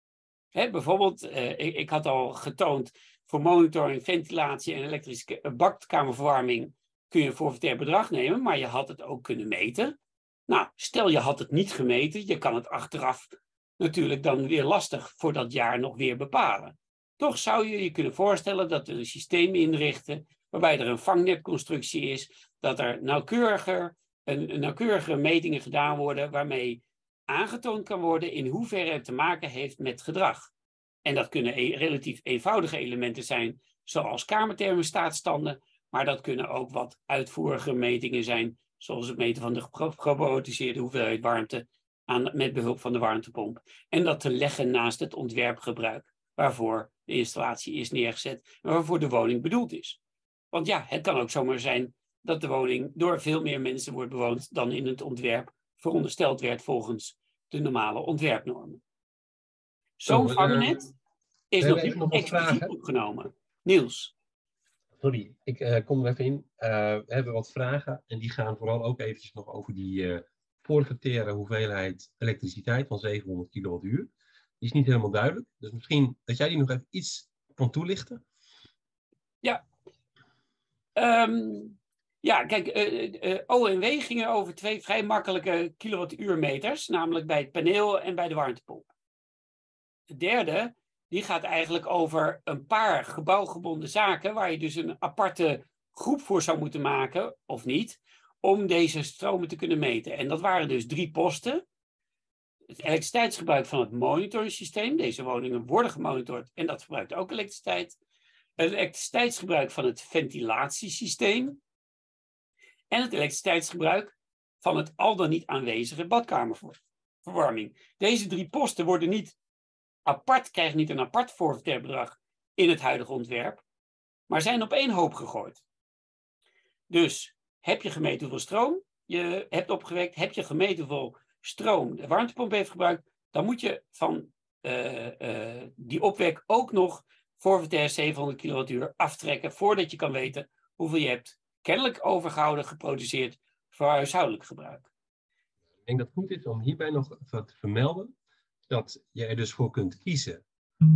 Hè, bijvoorbeeld, uh, ik, ik had al getoond, voor monitoring, ventilatie en elektrische badkamerverwarming kun je een forfaitair bedrag nemen, maar je had het ook kunnen meten. Nou, stel je had het niet gemeten, je kan het achteraf natuurlijk dan weer lastig voor dat jaar nog weer bepalen. Toch zou je je kunnen voorstellen dat we een systeem inrichten waarbij er een vangnetconstructie is, dat er nauwkeuriger, een, een nauwkeurigere metingen gedaan worden waarmee aangetoond kan worden in hoeverre het te maken heeft met gedrag. En dat kunnen e- relatief eenvoudige elementen zijn, zoals kamerthermostaatstanden, maar dat kunnen ook wat uitvoerige metingen zijn, zoals het meten van de gerobotiseerde hoeveelheid warmte aan, met behulp van de warmtepomp. En dat te leggen naast het ontwerpgebruik, waarvoor de installatie is neergezet en waarvoor de woning bedoeld is. Want ja, het kan ook zomaar zijn dat de woning door veel meer mensen wordt bewoond dan in het ontwerp verondersteld werd volgens de normale ontwerpnormen. Zo'n vangnet is nog niet expliciet opgenomen. Niels. Sorry, ik uh, kom er even in. Uh, we hebben wat vragen en die gaan vooral ook eventjes nog over die uh, forfaitaire hoeveelheid elektriciteit van zevenhonderd kilowattuur. Die is niet helemaal duidelijk, dus misschien dat jij die nog even iets kan toelichten. Ja. Um, ja, kijk, uh, uh, O en W gingen over twee vrij makkelijke kilowattuurmeters, namelijk bij het paneel en bij de warmtepomp. De derde, die gaat eigenlijk over een paar gebouwgebonden zaken, waar je dus een aparte groep voor zou moeten maken, of niet, om deze stromen te kunnen meten. En dat waren dus drie posten. Het elektriciteitsgebruik van het monitoringssysteem. Deze woningen worden gemonitord en dat gebruikt ook elektriciteit. Het elektriciteitsgebruik van het ventilatiesysteem. En het elektriciteitsgebruik van het al dan niet aanwezige badkamerverwarming. Deze drie posten worden niet apart, krijgen niet een apart voorverterbedrag in het huidige ontwerp, maar zijn op één hoop gegooid. Dus heb je gemeten hoeveel stroom je hebt opgewekt, heb je gemeten hoeveel stroom de warmtepomp heeft gebruikt, dan moet je van uh, uh, die opwek ook nog voorverter zevenhonderd kilowattuur aftrekken voordat je kan weten hoeveel je hebt kennelijk overgehouden geproduceerd voor huishoudelijk gebruik. Ik denk dat het goed is om hierbij nog wat te vermelden dat je er dus voor kunt kiezen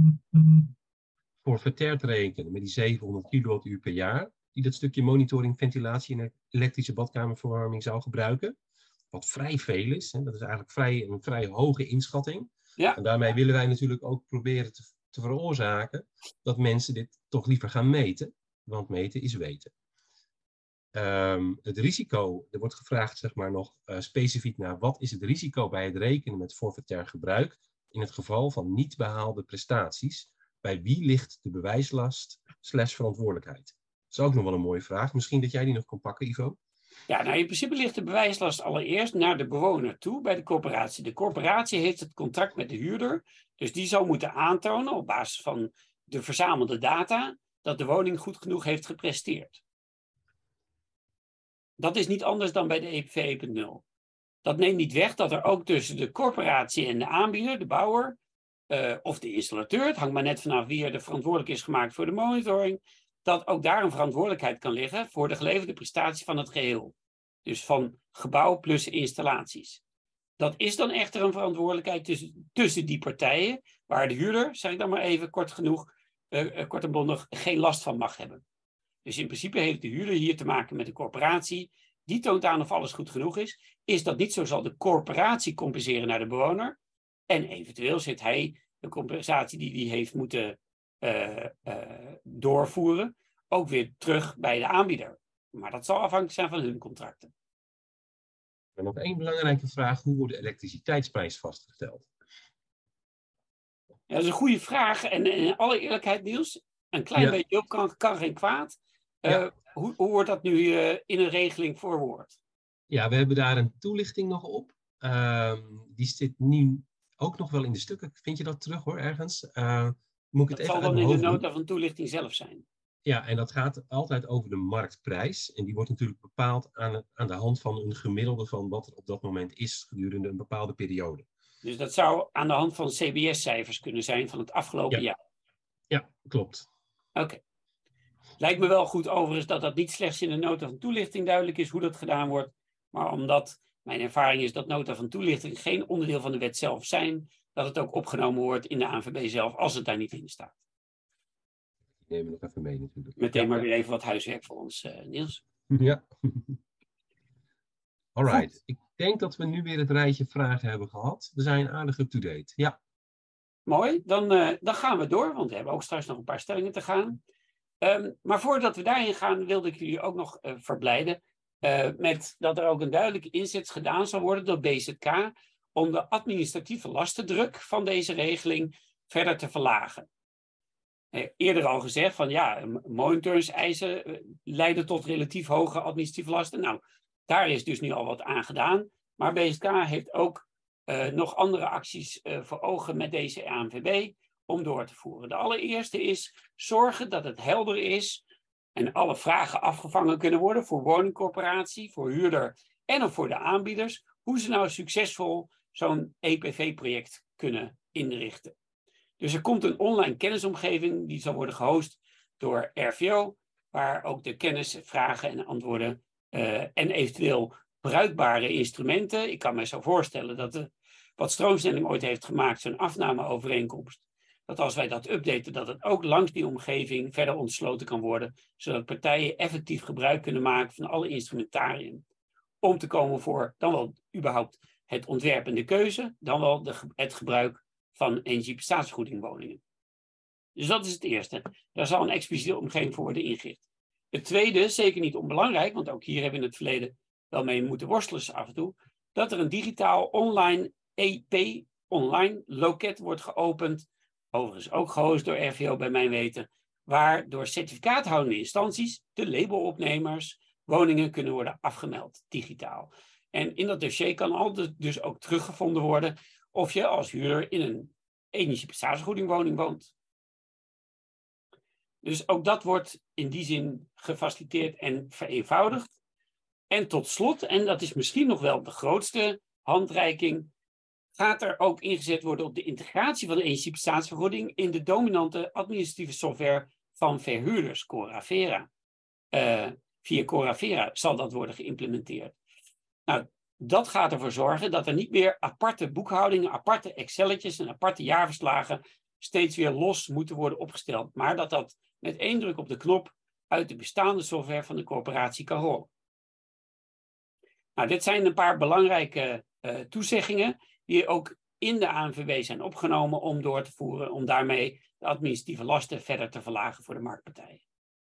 voor verter te rekenen met die zevenhonderd kilowattuur per jaar, die dat stukje monitoring, ventilatie en elektrische badkamerverwarming zou gebruiken. Wat vrij veel is. Hè? Dat is eigenlijk vrij, een vrij hoge inschatting. Ja. En daarmee willen wij natuurlijk ook proberen te, te veroorzaken dat mensen dit toch liever gaan meten. Want meten is weten. Um, het risico, er wordt gevraagd zeg maar nog uh, specifiek naar wat is het risico bij het rekenen met forfaitair gebruik in het geval van niet behaalde prestaties. Bij wie ligt de bewijslast slash verantwoordelijkheid? Dat is ook nog wel een mooie vraag. Misschien dat jij die nog kan pakken, Ivo? Ja, nou in principe ligt de bewijslast allereerst naar de bewoner toe bij de corporatie. De corporatie heeft het contract met de huurder. Dus die zal moeten aantonen op basis van de verzamelde data dat de woning goed genoeg heeft gepresteerd. Dat is niet anders dan bij de E P V één punt nul. Dat neemt niet weg dat er ook tussen de corporatie en de aanbieder, de bouwer, uh, of de installateur, het hangt maar net vanaf wie er de verantwoordelijk is gemaakt voor de monitoring, dat ook daar een verantwoordelijkheid kan liggen voor de geleverde prestatie van het geheel. Dus van gebouw plus installaties. Dat is dan echter een verantwoordelijkheid tussen, tussen die partijen, waar de huurder, zeg ik dan maar even kort genoeg, uh, kort en bondig, geen last van mag hebben. Dus in principe heeft de huurder hier te maken met de corporatie. Die toont aan of alles goed genoeg is. Is dat niet zo, zal de corporatie compenseren naar de bewoner. En eventueel zit hij de compensatie die hij heeft moeten uh, uh, doorvoeren ook weer terug bij de aanbieder. Maar dat zal afhankelijk zijn van hun contracten. En nog één belangrijke vraag. Hoe wordt de elektriciteitsprijs vastgesteld? Ja, dat is een goede vraag. En in alle eerlijkheid, Niels, een klein ja. beetje op kan, kan geen kwaad. Uh, ja. hoe, hoe wordt dat nu uh, in een regeling verwoord? Ja, we hebben daar een toelichting nog op. Uh, die zit nu ook nog wel in de stukken. Vind je dat terug hoor, ergens? Uh, moet ik dat het even zal dan in de nota doen? van toelichting zelf zijn. Ja, en dat gaat altijd over de marktprijs. En die wordt natuurlijk bepaald aan, aan de hand van een gemiddelde van wat er op dat moment is gedurende een bepaalde periode. Dus dat zou aan de hand van C B S-cijfers kunnen zijn van het afgelopen ja. jaar? Ja, klopt. Oké. Okay. Lijkt me wel goed overigens dat dat niet slechts in de nota van toelichting duidelijk is hoe dat gedaan wordt. Maar omdat mijn ervaring is dat nota van toelichting geen onderdeel van de wet zelf zijn, dat het ook opgenomen wordt in de A N V B zelf als het daar niet in staat. Die nemen we nog even mee natuurlijk. Meteen ja. maar weer even wat huiswerk voor ons, uh, Niels. Ja. Alright. Goed. Ik denk dat we nu weer het rijtje vragen hebben gehad. We zijn aardig up-to-date. Ja. Mooi. Dan, uh, dan gaan we door, want we hebben ook straks nog een paar stellingen te gaan. Um, maar voordat we daarin gaan, wilde ik jullie ook nog uh, verblijden uh, met dat er ook een duidelijke inzet gedaan zal worden door B Z K om de administratieve lastendruk van deze regeling verder te verlagen. Uh, eerder al gezegd van ja, monitoringseisen uh, leiden tot relatief hoge administratieve lasten. Nou, daar is dus nu al wat aan gedaan. Maar B Z K heeft ook uh, nog andere acties uh, voor ogen met deze A N V B om door te voeren. De allereerste is zorgen dat het helder is en alle vragen afgevangen kunnen worden voor woningcorporatie, voor huurder en of voor de aanbieders, hoe ze nou succesvol zo'n E P V-project kunnen inrichten. Dus er komt een online kennisomgeving die zal worden gehost door R V O, waar ook de kennis, vragen en antwoorden uh, en eventueel bruikbare instrumenten. Ik kan me zo voorstellen dat de, wat Stroomstelling ooit heeft gemaakt, zo'n afnameovereenkomst, dat als wij dat updaten, dat het ook langs die omgeving verder ontsloten kan worden, zodat partijen effectief gebruik kunnen maken van alle instrumentarium om te komen voor dan wel überhaupt het ontwerp en de keuze, dan wel de, het gebruik van energieprestatiesvergoedingwoningen. Dus dat is het eerste. Daar zal een expliciete omgeving voor worden ingericht. Het tweede, zeker niet onbelangrijk, want ook hier hebben we in het verleden wel mee moeten worstelen af en toe, dat er een digitaal online E P, online loket wordt geopend, overigens ook gehost door R V O bij mijn weten, waar door certificaathoudende instanties, de labelopnemers, woningen kunnen worden afgemeld, digitaal. En in dat dossier kan altijd dus ook teruggevonden worden of je als huurder in een energieprestatievergoedingwoning woont. Dus ook dat wordt in die zin gefaciliteerd en vereenvoudigd. En tot slot, en dat is misschien nog wel de grootste handreiking, gaat er ook ingezet worden op de integratie van de energieprestatievergoeding in de dominante administratieve software van verhuurders, Coravera. Uh, via Coravera zal dat worden geïmplementeerd. Nou, dat gaat ervoor zorgen dat er niet meer aparte boekhoudingen, aparte Excelletjes en aparte jaarverslagen steeds weer los moeten worden opgesteld, maar dat dat met één druk op de knop uit de bestaande software van de corporatie kan rollen. Nou, dit zijn een paar belangrijke uh, toezeggingen die ook in de A N V W zijn opgenomen om door te voeren, om daarmee de administratieve lasten verder te verlagen voor de marktpartijen.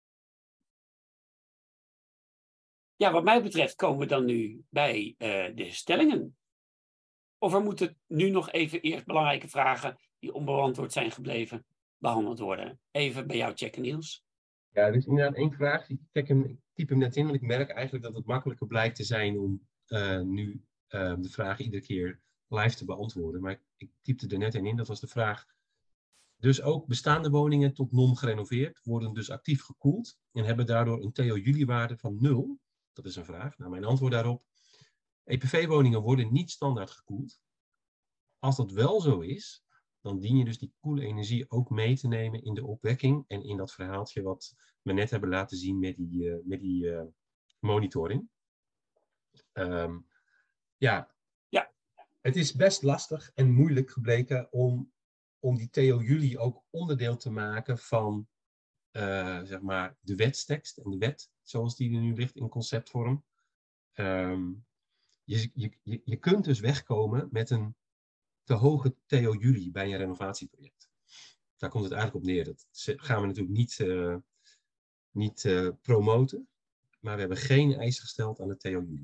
Ja, wat mij betreft komen we dan nu bij uh, de stellingen. Of er moeten nu nog even eerst belangrijke vragen die onbeantwoord zijn gebleven behandeld worden. Even bij jou checken, Niels. Ja, er is inderdaad één vraag. Ik, check hem, ik typ hem net in, want ik merk eigenlijk dat het makkelijker blijkt te zijn om uh, nu uh, de vragen iedere keer live te beantwoorden. Maar ik, ik typte er net een in, dat was de vraag. Dus ook bestaande woningen tot non gerenoveerd worden dus actief gekoeld en hebben daardoor een T O Juli-waarde van nul. Dat is een vraag. Nou, mijn antwoord daarop. E P V-woningen worden niet standaard gekoeld. Als dat wel zo is, dan dien je dus die koele energie ook mee te nemen in de opwekking en in dat verhaaltje wat we net hebben laten zien met die, uh, met die uh, monitoring. Um, ja. ja, het is best lastig en moeilijk gebleken om, om die T O Juli ook onderdeel te maken van uh, zeg maar de wetstekst en de wet zoals die er nu ligt in conceptvorm. Um, je, je, je kunt dus wegkomen met een te hoge T O Juli bij een renovatieproject. Daar komt het eigenlijk op neer. Dat gaan we natuurlijk niet, uh, niet uh, promoten, maar we hebben geen eisen gesteld aan de T O Juli.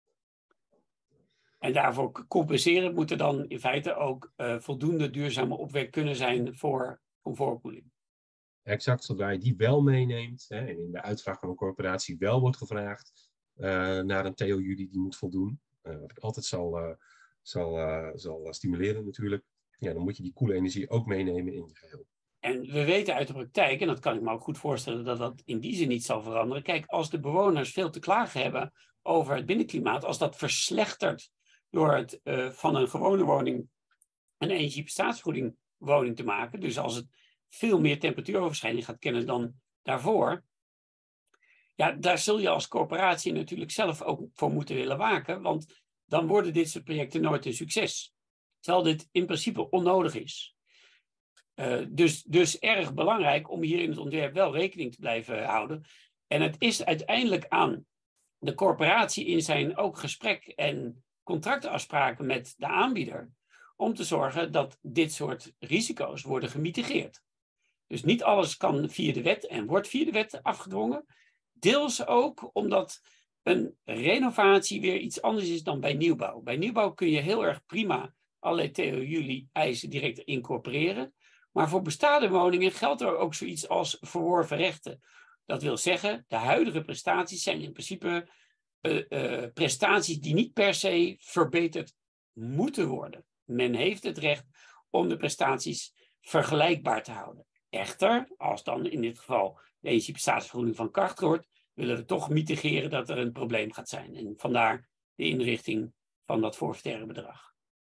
En daarvoor compenseren moet er dan in feite ook uh, voldoende duurzame opwek kunnen zijn voor comfortkoeling. Exact, zodra je die wel meeneemt, hè, en in de uitvraag van een corporatie wel wordt gevraagd uh, naar een T O Juli die moet voldoen, uh, wat ik altijd zal, uh, zal, uh, zal stimuleren natuurlijk, ja, dan moet je die koele energie ook meenemen in je geheel. En we weten uit de praktijk, en dat kan ik me ook goed voorstellen dat dat in die zin niet zal veranderen. Kijk, als de bewoners veel te klagen hebben over het binnenklimaat, als dat verslechtert door het uh, van een gewone woning een energieprestatievergoeding woning te maken, dus als het veel meer temperatuuroverschrijding gaat kennen dan daarvoor, ja, daar zul je als corporatie natuurlijk zelf ook voor moeten willen waken, want dan worden dit soort projecten nooit een succes. Terwijl dit in principe onnodig is. Uh, dus, dus erg belangrijk om hier in het ontwerp wel rekening te blijven houden. En het is uiteindelijk aan de corporatie in zijn ook gesprek en contractafspraken met de aanbieder om te zorgen dat dit soort risico's worden gemitigeerd. Dus niet alles kan via de wet en wordt via de wet afgedwongen. Deels ook omdat een renovatie weer iets anders is dan bij nieuwbouw. Bij nieuwbouw kun je heel erg prima allerlei T O Juli-eisen direct incorporeren. Maar voor bestaande woningen geldt er ook zoiets als verworven rechten. Dat wil zeggen, de huidige prestaties zijn in principe uh, uh, prestaties die niet per se verbeterd moeten worden. Men heeft het recht om de prestaties vergelijkbaar te houden. Echter, als dan in dit geval de energieprestatievergoeding van kracht wordt, willen we toch mitigeren dat er een probleem gaat zijn. En vandaar de inrichting van dat forfaitaire bedrag.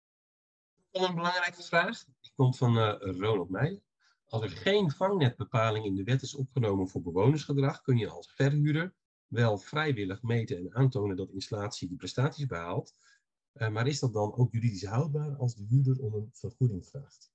Een belangrijke vraag. Die komt van uh, Ronald Meij. Als er geen vangnetbepaling in de wet is opgenomen voor bewonersgedrag, kun je als verhuurder wel vrijwillig meten en aantonen dat de installatie die prestaties behaalt. Uh, maar is dat dan ook juridisch houdbaar als de huurder om een vergoeding vraagt?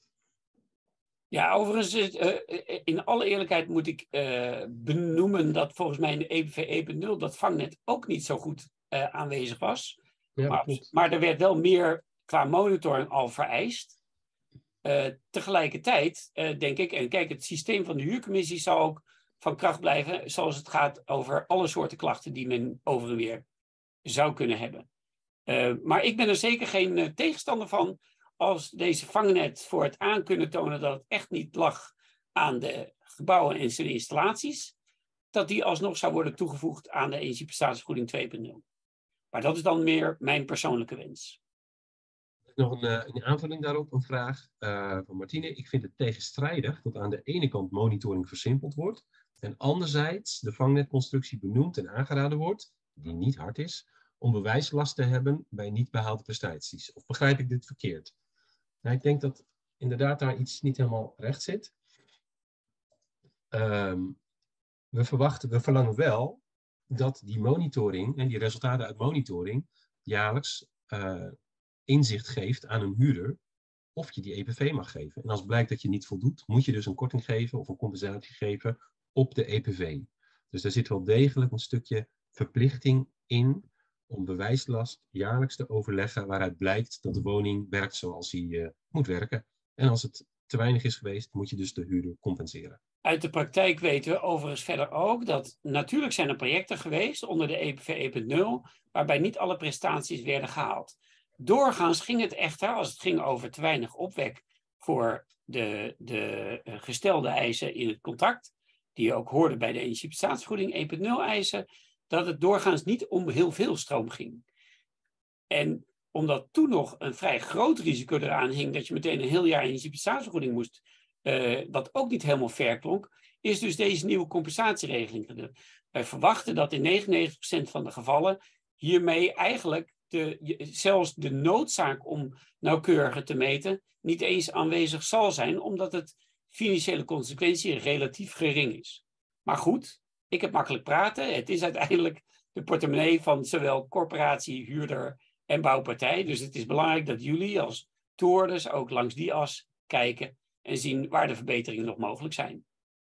Ja, overigens, uh, in alle eerlijkheid moet ik uh, benoemen dat volgens mij in de E P V één punt nul dat vangnet ook niet zo goed uh, aanwezig was. Ja, maar, maar er werd wel meer qua monitoring al vereist. Uh, tegelijkertijd uh, denk ik, en kijk, het systeem van de huurcommissie zal ook van kracht blijven, zoals het gaat over alle soorten klachten die men over en weer zou kunnen hebben. Uh, maar ik ben er zeker geen uh, tegenstander van als deze vangnet voor het aan kunnen tonen dat het echt niet lag aan de gebouwen en zijn installaties, dat die alsnog zou worden toegevoegd aan de energieprestatievergoeding twee punt nul. Maar dat is dan meer mijn persoonlijke wens. Nog een, uh, een aanvulling daarop, een vraag uh, van Martine. Ik vind het tegenstrijdig dat aan de ene kant monitoring versimpeld wordt en anderzijds de vangnetconstructie benoemd en aangeraden wordt, die niet hard is, om bewijslast te hebben bij niet behaalde prestaties. Of begrijp ik dit verkeerd? Nou, ik denk dat inderdaad daar iets niet helemaal recht zit. Um, we verwachten, we verlangen wel dat die monitoring en die resultaten uit monitoring jaarlijks uh, inzicht geeft aan een huurder of je die E P V mag geven. En als blijkt dat je niet voldoet, moet je dus een korting geven of een compensatie geven op de E P V. Dus daar zit wel degelijk een stukje verplichting in om bewijslast jaarlijks te overleggen waaruit blijkt dat de woning werkt zoals hij uh, moet werken. En als het te weinig is geweest, moet je dus de huurder compenseren. Uit de praktijk weten we overigens verder ook dat natuurlijk zijn er projecten geweest onder de E P V één punt nul waarbij niet alle prestaties werden gehaald. Doorgaans ging het echter, als het ging over te weinig opwek voor de, de uh, gestelde eisen in het contract, die je ook hoorde bij de energieprestatievergoeding één punt nul eisen, dat het doorgaans niet om heel veel stroom ging. En omdat toen nog een vrij groot risico eraan hing dat je meteen een heel jaar energieprestatievergoeding moest, uh, wat ook niet helemaal fair klonk, is dus deze nieuwe compensatieregeling gedaan. Wij verwachten dat in negenennegentig procent van de gevallen hiermee eigenlijk de, zelfs de noodzaak om nauwkeuriger te meten niet eens aanwezig zal zijn, omdat het financiële consequentie relatief gering is. Maar goed, ik heb makkelijk praten. Het is uiteindelijk de portemonnee van zowel corporatie, huurder en bouwpartij. Dus het is belangrijk dat jullie als toehoorders ook langs die as kijken en zien waar de verbeteringen nog mogelijk zijn.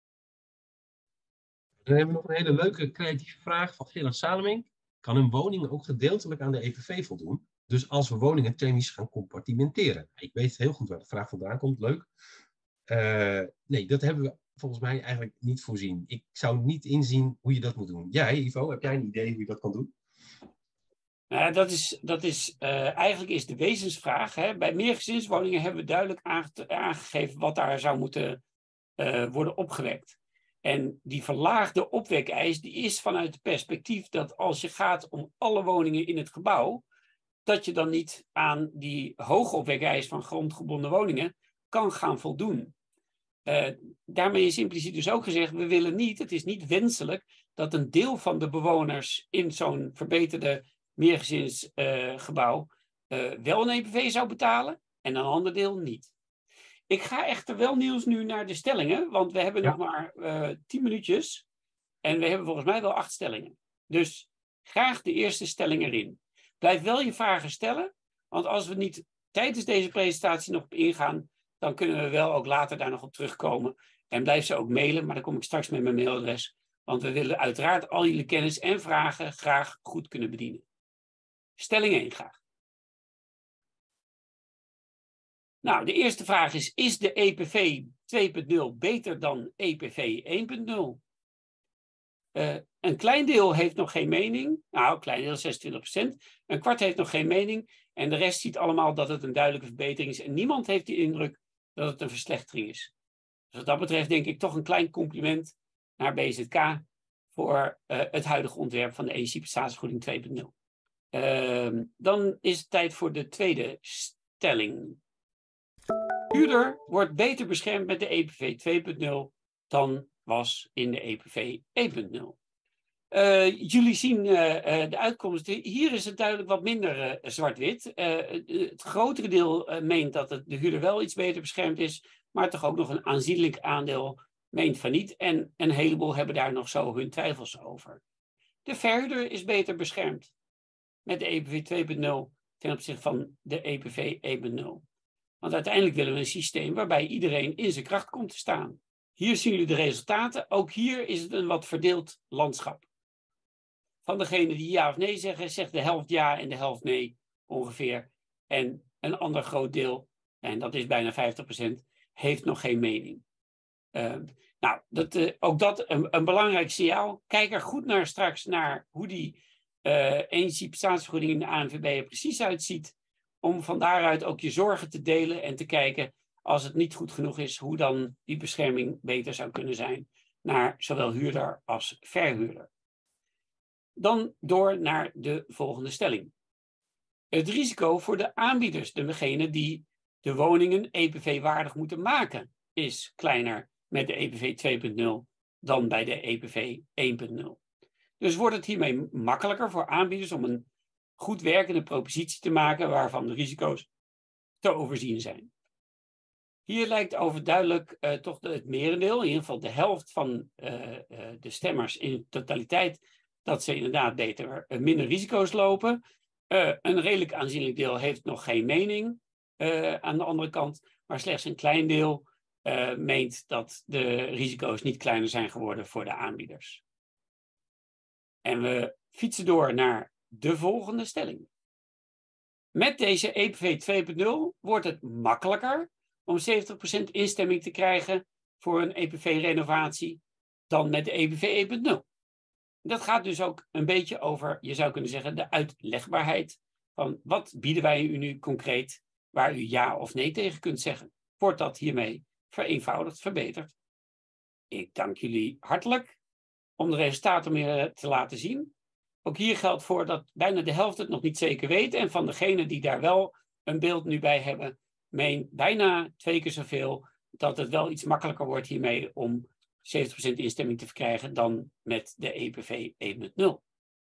Dan hebben we nog een hele leuke creatieve vraag van Gerard Salemink. Kan een woning ook gedeeltelijk aan de E P V voldoen? Dus als we woningen chemisch gaan compartimenteren. Ik weet heel goed waar de vraag vandaan komt, leuk. Uh, nee, dat hebben we volgens mij eigenlijk niet voorzien. Ik zou niet inzien hoe je dat moet doen. Jij, Ivo, heb jij een idee hoe je dat kan doen? Nou, dat is, dat is, uh, eigenlijk is de wezensvraag. Hè? Bij meergezinswoningen hebben we duidelijk aange- aangegeven wat daar zou moeten uh, worden opgewekt. En die verlaagde opwekeis die is vanuit het perspectief dat als je gaat om alle woningen in het gebouw, dat je dan niet aan die hoge opwekeis van grondgebonden woningen kan gaan voldoen. Uh, daarmee is impliciet dus ook gezegd, we willen niet, het is niet wenselijk dat een deel van de bewoners in zo'n verbeterde meergezinsgebouw uh, uh, wel een E P V zou betalen en een ander deel niet. Ik ga echter wel, Niels, nu naar de stellingen, want we hebben ja. nog maar uh, tien minuutjes en we hebben volgens mij wel acht stellingen. Dus graag de eerste stelling erin. Blijf wel je vragen stellen, want als we niet tijdens deze presentatie nog op ingaan, dan kunnen we wel ook later daar nog op terugkomen. En blijf ze ook mailen, maar dan kom ik straks met mijn mailadres. Want we willen uiteraard al jullie kennis en vragen graag goed kunnen bedienen. Stelling één graag. Nou, de eerste vraag is, is de E P V twee punt nul beter dan E P V één punt nul? Uh, een klein deel heeft nog geen mening. Nou, een klein deel, zesentwintig procent. Een kwart heeft nog geen mening. En de rest ziet allemaal dat het een duidelijke verbetering is. En niemand heeft de indruk dat het een verslechtering is. Dus wat dat betreft denk ik toch een klein compliment naar B Z K voor uh, het huidige ontwerp van de energieprestatievergoeding twee punt nul. Uh, dan is het tijd voor de tweede stelling. Huurder wordt beter beschermd met de E P V twee punt nul dan was in de E P V één punt nul. Uh, jullie zien uh, uh, de uitkomst. Hier is het duidelijk wat minder uh, zwart-wit. Uh, het grotere deel uh, meent dat het de huurder wel iets beter beschermd is, maar toch ook nog een aanzienlijk aandeel meent van niet. En een heleboel hebben daar nog zo hun twijfels over. De verhuurder is beter beschermd met de E P V twee punt nul ten opzichte van de E P V één punt nul. Want uiteindelijk willen we een systeem waarbij iedereen in zijn kracht komt te staan. Hier zien jullie de resultaten. Ook hier is het een wat verdeeld landschap. Van degenen die ja of nee zeggen, zegt de helft ja en de helft nee ongeveer. En een ander groot deel, en dat is bijna vijftig procent, heeft nog geen mening. Uh, nou, dat, uh, ook dat een, een belangrijk signaal. Kijk er goed naar straks naar hoe die uh, energieprestantievergoeding in de A N V B er precies uitziet, om van daaruit ook je zorgen te delen en te kijken, als het niet goed genoeg is, hoe dan die bescherming beter zou kunnen zijn naar zowel huurder als verhuurder. Dan door naar de volgende stelling. Het risico voor de aanbieders, degene die de woningen E P V-waardig moeten maken, is kleiner met de E P V twee punt nul dan bij de E P V één punt nul. Dus wordt het hiermee makkelijker voor aanbieders om een goed werkende propositie te maken waarvan de risico's te overzien zijn. Hier lijkt overduidelijk uh, toch de, het merendeel, in ieder geval de helft van uh, uh, de stemmers in totaliteit, dat ze inderdaad beter uh, minder risico's lopen. Uh, een redelijk aanzienlijk deel heeft nog geen mening uh, aan de andere kant, maar slechts een klein deel uh, meent dat de risico's niet kleiner zijn geworden voor de aanbieders. En we fietsen door naar de volgende stelling. Met deze E P V twee punt nul wordt het makkelijker om zeventig procent instemming te krijgen voor een E P V-renovatie dan met de E P V één punt nul. Dat gaat dus ook een beetje over, je zou kunnen zeggen, de uitlegbaarheid van wat bieden wij u nu concreet waar u ja of nee tegen kunt zeggen. Wordt dat hiermee vereenvoudigd, verbeterd? Ik dank jullie hartelijk om de resultaten meer te laten zien. Ook hier geldt voor dat bijna de helft het nog niet zeker weet en van degenen die daar wel een beeld nu bij hebben, meen bijna twee keer zoveel dat het wel iets makkelijker wordt hiermee om zeventig procent instemming te verkrijgen dan met de E P V één punt nul.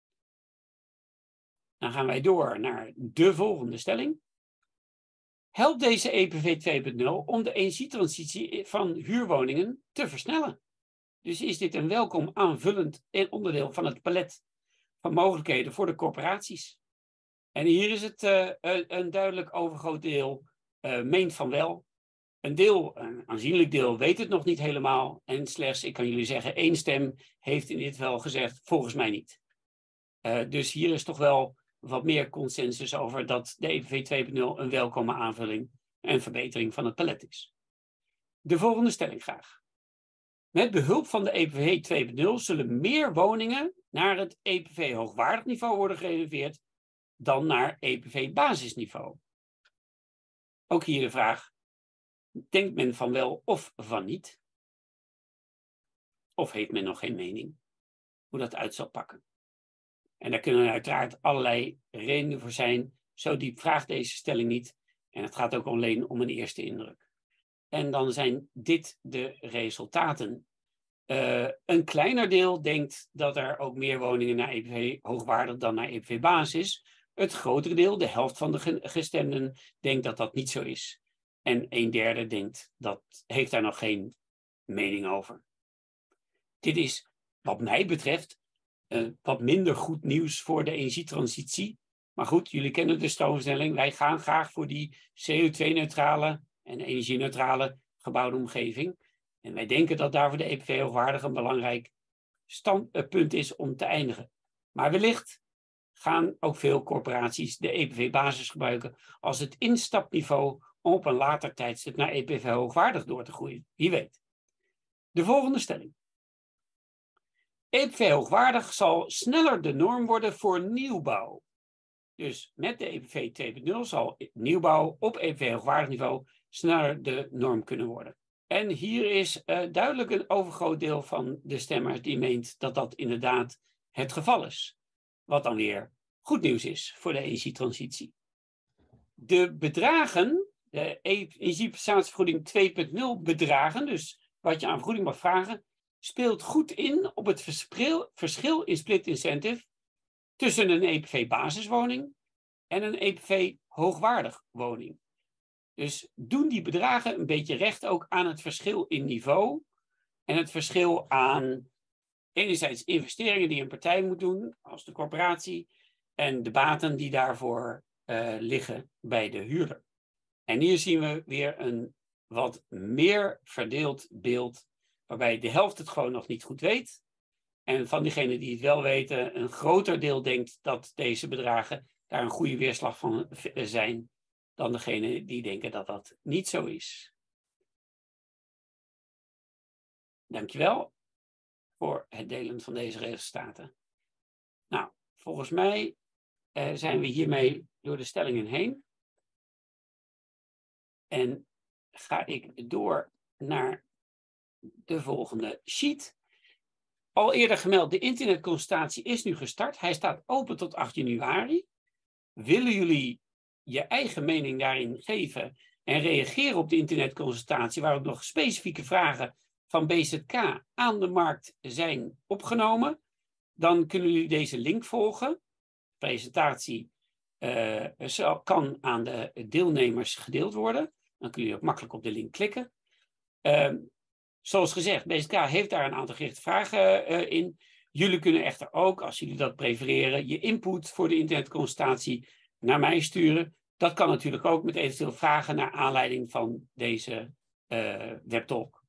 Dan gaan wij door naar de volgende stelling. Helpt deze E P V twee punt nul om de energietransitie van huurwoningen te versnellen? Dus is dit een welkom aanvullend onderdeel van het palet van mogelijkheden voor de corporaties? En hier is het uh, een, een duidelijk overgroot deel uh, meent van wel. Een deel, een aanzienlijk deel, weet het nog niet helemaal. En slechts, ik kan jullie zeggen, één stem heeft in dit geval gezegd, volgens mij niet. Uh, dus hier is toch wel wat meer consensus over dat de E P V twee punt nul een welkome aanvulling en verbetering van het palet is. De volgende stelling graag. Met behulp van de E P V twee punt nul zullen meer woningen naar het E P V hoogwaardig niveau worden gerenoveerd dan naar E P V basisniveau. Ook hier de vraag, denkt men van wel of van niet? Of heeft men nog geen mening hoe dat uit zal pakken? En daar kunnen uiteraard allerlei redenen voor zijn. Zo diep vraagt deze stelling niet. En het gaat ook alleen om een eerste indruk. En dan zijn dit de resultaten. Uh, een kleiner deel denkt dat er ook meer woningen naar E P V hoogwaardig dan naar E P V basis. Het grotere deel, de helft van de gestemden, denkt dat dat niet zo is. En een derde denkt dat heeft daar nog geen mening over. Dit is, wat mij betreft, uh, wat minder goed nieuws voor de energietransitie. Maar goed, jullie kennen de stroomstelling. Wij gaan graag voor die C O twee neutrale en energie-neutrale gebouwde omgeving. En wij denken dat daar voor de E P V hoogwaardig een belangrijk stand, uh, punt is om te eindigen. Maar wellicht gaan ook veel corporaties de E P V-basis gebruiken als het instapniveau om op een later tijdstip naar E P V hoogwaardig door te groeien. Wie weet. De volgende stelling. E P V hoogwaardig zal sneller de norm worden voor nieuwbouw. Dus met de E P V twee punt nul zal nieuwbouw op E P V hoogwaardig niveau sneller de norm kunnen worden. En hier is uh, duidelijk een overgroot deel van de stemmers die meent dat dat inderdaad het geval is. Wat dan weer goed nieuws is voor de energietransitie. De bedragen, de energieprestantievergoeding twee punt nul bedragen, dus wat je aan vergoeding mag vragen, speelt goed in op het verschil, verschil in split incentive tussen een E P V basiswoning en een E P V hoogwaardig woning. Dus doen die bedragen een beetje recht ook aan het verschil in niveau en het verschil aan enerzijds investeringen die een partij moet doen als de corporatie en de baten die daarvoor uh, liggen bij de huurder. En hier zien we weer een wat meer verdeeld beeld waarbij de helft het gewoon nog niet goed weet. En van diegenen die het wel weten, een groter deel denkt dat deze bedragen daar een goede weerslag van zijn dan degenen die denken dat dat niet zo is. Dankjewel voor het delen van deze resultaten. Nou, volgens mij uh, zijn we hiermee door de stellingen heen. En ga ik door naar de volgende sheet. Al eerder gemeld, de internetconsultatie is nu gestart. Hij staat open tot acht januari. Willen jullie je eigen mening daarin geven en reageren op de internetconsultatie, waarop nog specifieke vragen van B Z K aan de markt zijn opgenomen? Dan kunnen jullie deze link volgen. De presentatie uh, zal, kan aan de deelnemers gedeeld worden. Dan kun je ook makkelijk op de link klikken. Uh, zoals gezegd, B Z K heeft daar een aantal gerichte vragen uh, in. Jullie kunnen echter ook, als jullie dat prefereren, je input voor de internetconsultatie naar mij sturen. Dat kan natuurlijk ook met eventueel vragen naar aanleiding van deze uh, webtalk.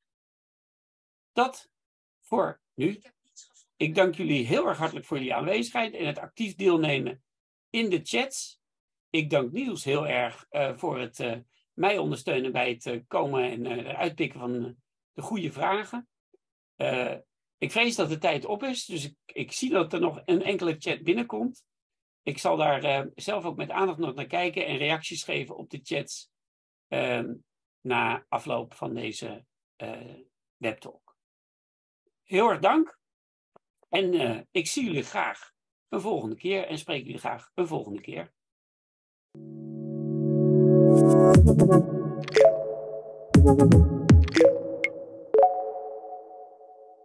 Dat voor nu. Ik dank jullie heel erg hartelijk voor jullie aanwezigheid en het actief deelnemen in de chats. Ik dank Niels heel erg uh, voor het uh, mij ondersteunen bij het uh, komen en uh, uitpikken van uh, de goede vragen. Uh, ik vrees dat de tijd op is, dus ik, ik zie dat er nog een enkele chat binnenkomt. Ik zal daar uh, zelf ook met aandacht nog naar kijken en reacties geven op de chats uh, na afloop van deze uh, webtalk. Heel erg dank en uh, ik zie jullie graag een volgende keer en spreek jullie graag een volgende keer. Thank you.